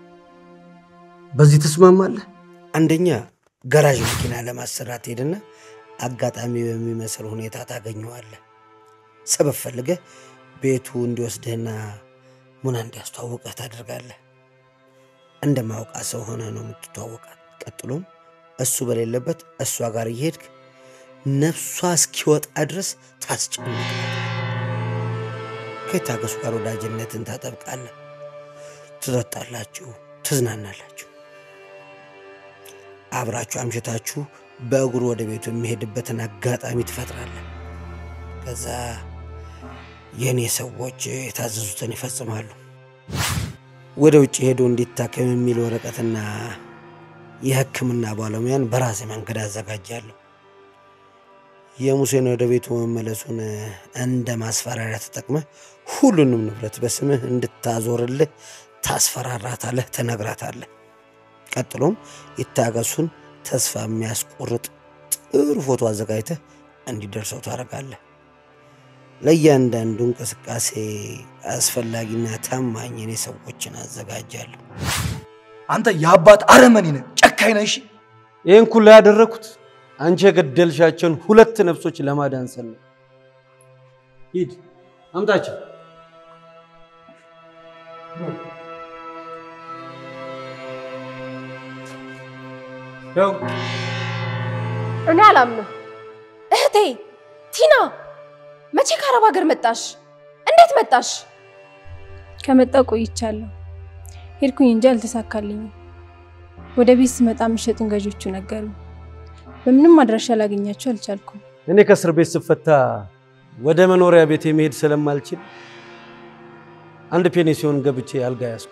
በዚህ ተስማማለህ?
አንደኛ ጋራዥ መኪና ለማሰራት ሄድና አጋጣሚ በሚመስል ሁኔታ ታገኘዋለህ። ሰበብ ፈልገህ ቤቱ እንዲወስድህና ሙና እንዲያስተዋውቅህ ታደርጋለህ። እንደማውቃ ሰው ሆነ ነው የምትተዋወቃት። ቀጥሎም እሱ በሌለበት እሷ ጋር እየሄድክ ነፍሷ እስኪወጣ ድረስ ታስጨንቃለህ። ከታገሱ ጋር ወዳጅነትን ታጠብቃለህ። ትጠጣላችሁ፣ ትዝናናላችሁ። አብራችሁ አምሽታችሁ በእግሩ ወደ ቤቱ የሚሄድበትን አጋጣሚ ትፈጥራለህ። ከዛ የኔ ሰዎች የታዘዙትን ይፈጽማሉ። ወደ ውጭ ሄዶ እንዲታከም የሚል ወረቀትና የሕክምና ባለሙያን በራሴ መንገድ አዘጋጃለሁ። የሙሴን ወደ ቤቱ መመለሱን እንደ ማስፈራሪያ ተጠቅመህ ሁሉንም ንብረት በስምህ እንድታዞርልህ ታስፈራራታለህ፣ ትነግራታለህ። ቀጥሎም ይታገሱን ተስፋ የሚያስቆርጥ ጥሩ ፎቶ አዘጋጅተህ እንዲደርሰው ታደርጋለህ። ለእያንዳንዱ እንቅስቃሴ አስፈላጊና ታማኝ የኔ ሰዎችን አዘጋጃለሁ።
አንተ የአባት አረመኔ ነህ፣ ጨካኝ ነህ። እሺ
ይህን ሁሉ ያደረኩት አንቺ የገደልሻቸውን ሁለት ነፍሶች ለማዳን ስል ነው። ሂድ አምጣቸው። ያው
እኔ አላምንም። እህቴ ቲና መቼ ከአረብ ሀገር መጣሽ? እንዴት መጣሽ?
ከመጣ ቆይቻለሁ። ሄድኩኝ እንጂ አልተሳካልኝም። ወደ ቤት ስመጣ ምሽጥን ገዦቹ ነገሩ። በምንም አድራሻ ላገኛቸው አልቻልኩም።
እኔ ከእስር ቤት ስፈታ ወደ መኖሪያ ቤት መሄድ ስለማልችል አንድ ፔንሲዮን ገብቼ አልጋ ያዝኩ።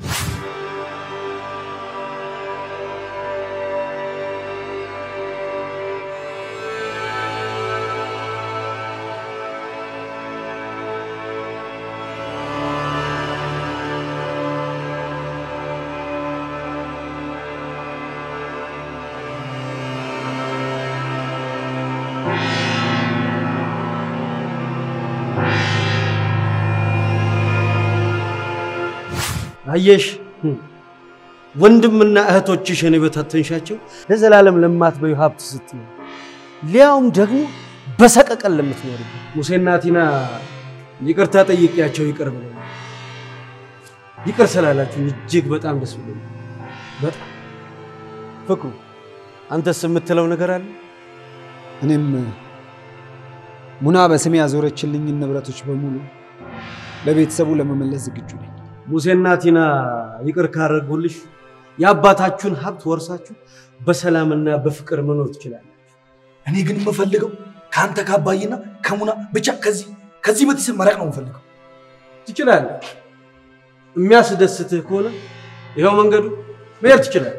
አየሽ ወንድምና እህቶችሽን የበታተንሻቸው ለዘላለም ለማትበዩ ሀብት ስትይ ሊያውም ደግሞ በሰቀቀን ለምትኖር ሙሴና ቲና ይቅርታ ጠይቂያቸው ይቅር ብለው ይቅር ስላላችሁ እጅግ በጣም ደስ ብሎኛል። በጣም ፍቅሩ አንተስ የምትለው ነገር አለ?
እኔም ሙና በስሜ ያዞረችልኝ ንብረቶች በሙሉ ለቤተሰቡ ለመመለስ ዝግጁ ነኝ።
ሙሴና ቲና ይቅር ካረጉልሽ የአባታችሁን ሀብት ወርሳችሁ በሰላምና በፍቅር መኖር ትችላላችሁ።
እኔ ግን የምፈልገው ካንተ ካባይና ከሙና ብቻ ከዚህ ከዚህ ቤተሰብ መራቅ ነው የምፈልገው።
ትችላለህ። የሚያስደስትህ ከሆነ ይሄው መንገዱ መሄድ ትችላለህ።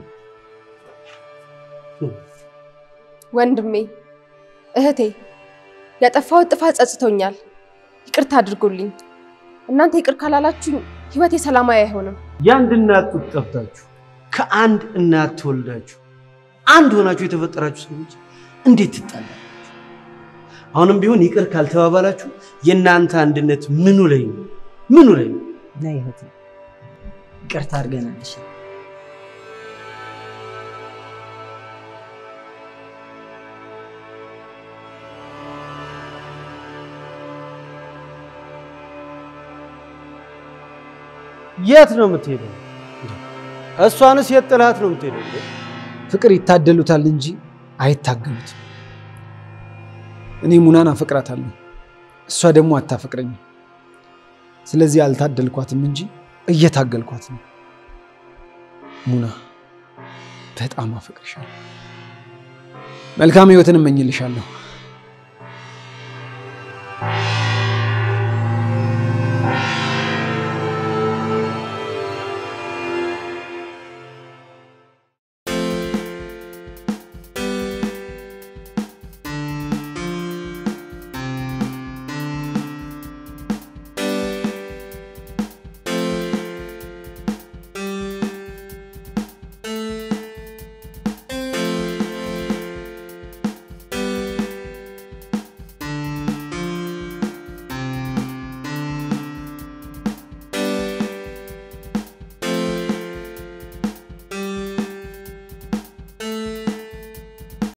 ወንድሜ እህቴ ያጠፋሁት ጥፋት ጸጽቶኛል። ይቅርታ አድርጉልኝ። እናንተ ይቅር ካላላችሁ ህይወቴ ሰላማዊ አይሆንም።
የአንድ እናት ጡት ጠብታችሁ ከአንድ እናት ተወልዳችሁ አንድ ሆናችሁ የተፈጠራችሁ ሰዎች እንዴት ትጣላላችሁ? አሁንም ቢሆን ይቅር ካልተባባላችሁ የእናንተ አንድነት ምኑ ላይ ነው? ምኑ ላይ ነው?
ነይ እህቴ ይቅርታ አድርገናልሽ።
የት ነው የምትሄደው? እሷንስ የት ጥላት ነው የምትሄደው?
ፍቅር ይታደሉታል እንጂ አይታገሉትም። እኔ ሙናን አፈቅራታለሁ፣ እሷ ደግሞ አታፈቅረኝም። ስለዚህ አልታደልኳትም እንጂ እየታገልኳት ነው። ሙና በጣም አፈቅርሻለሁ። መልካም ህይወትን እመኝልሻለሁ።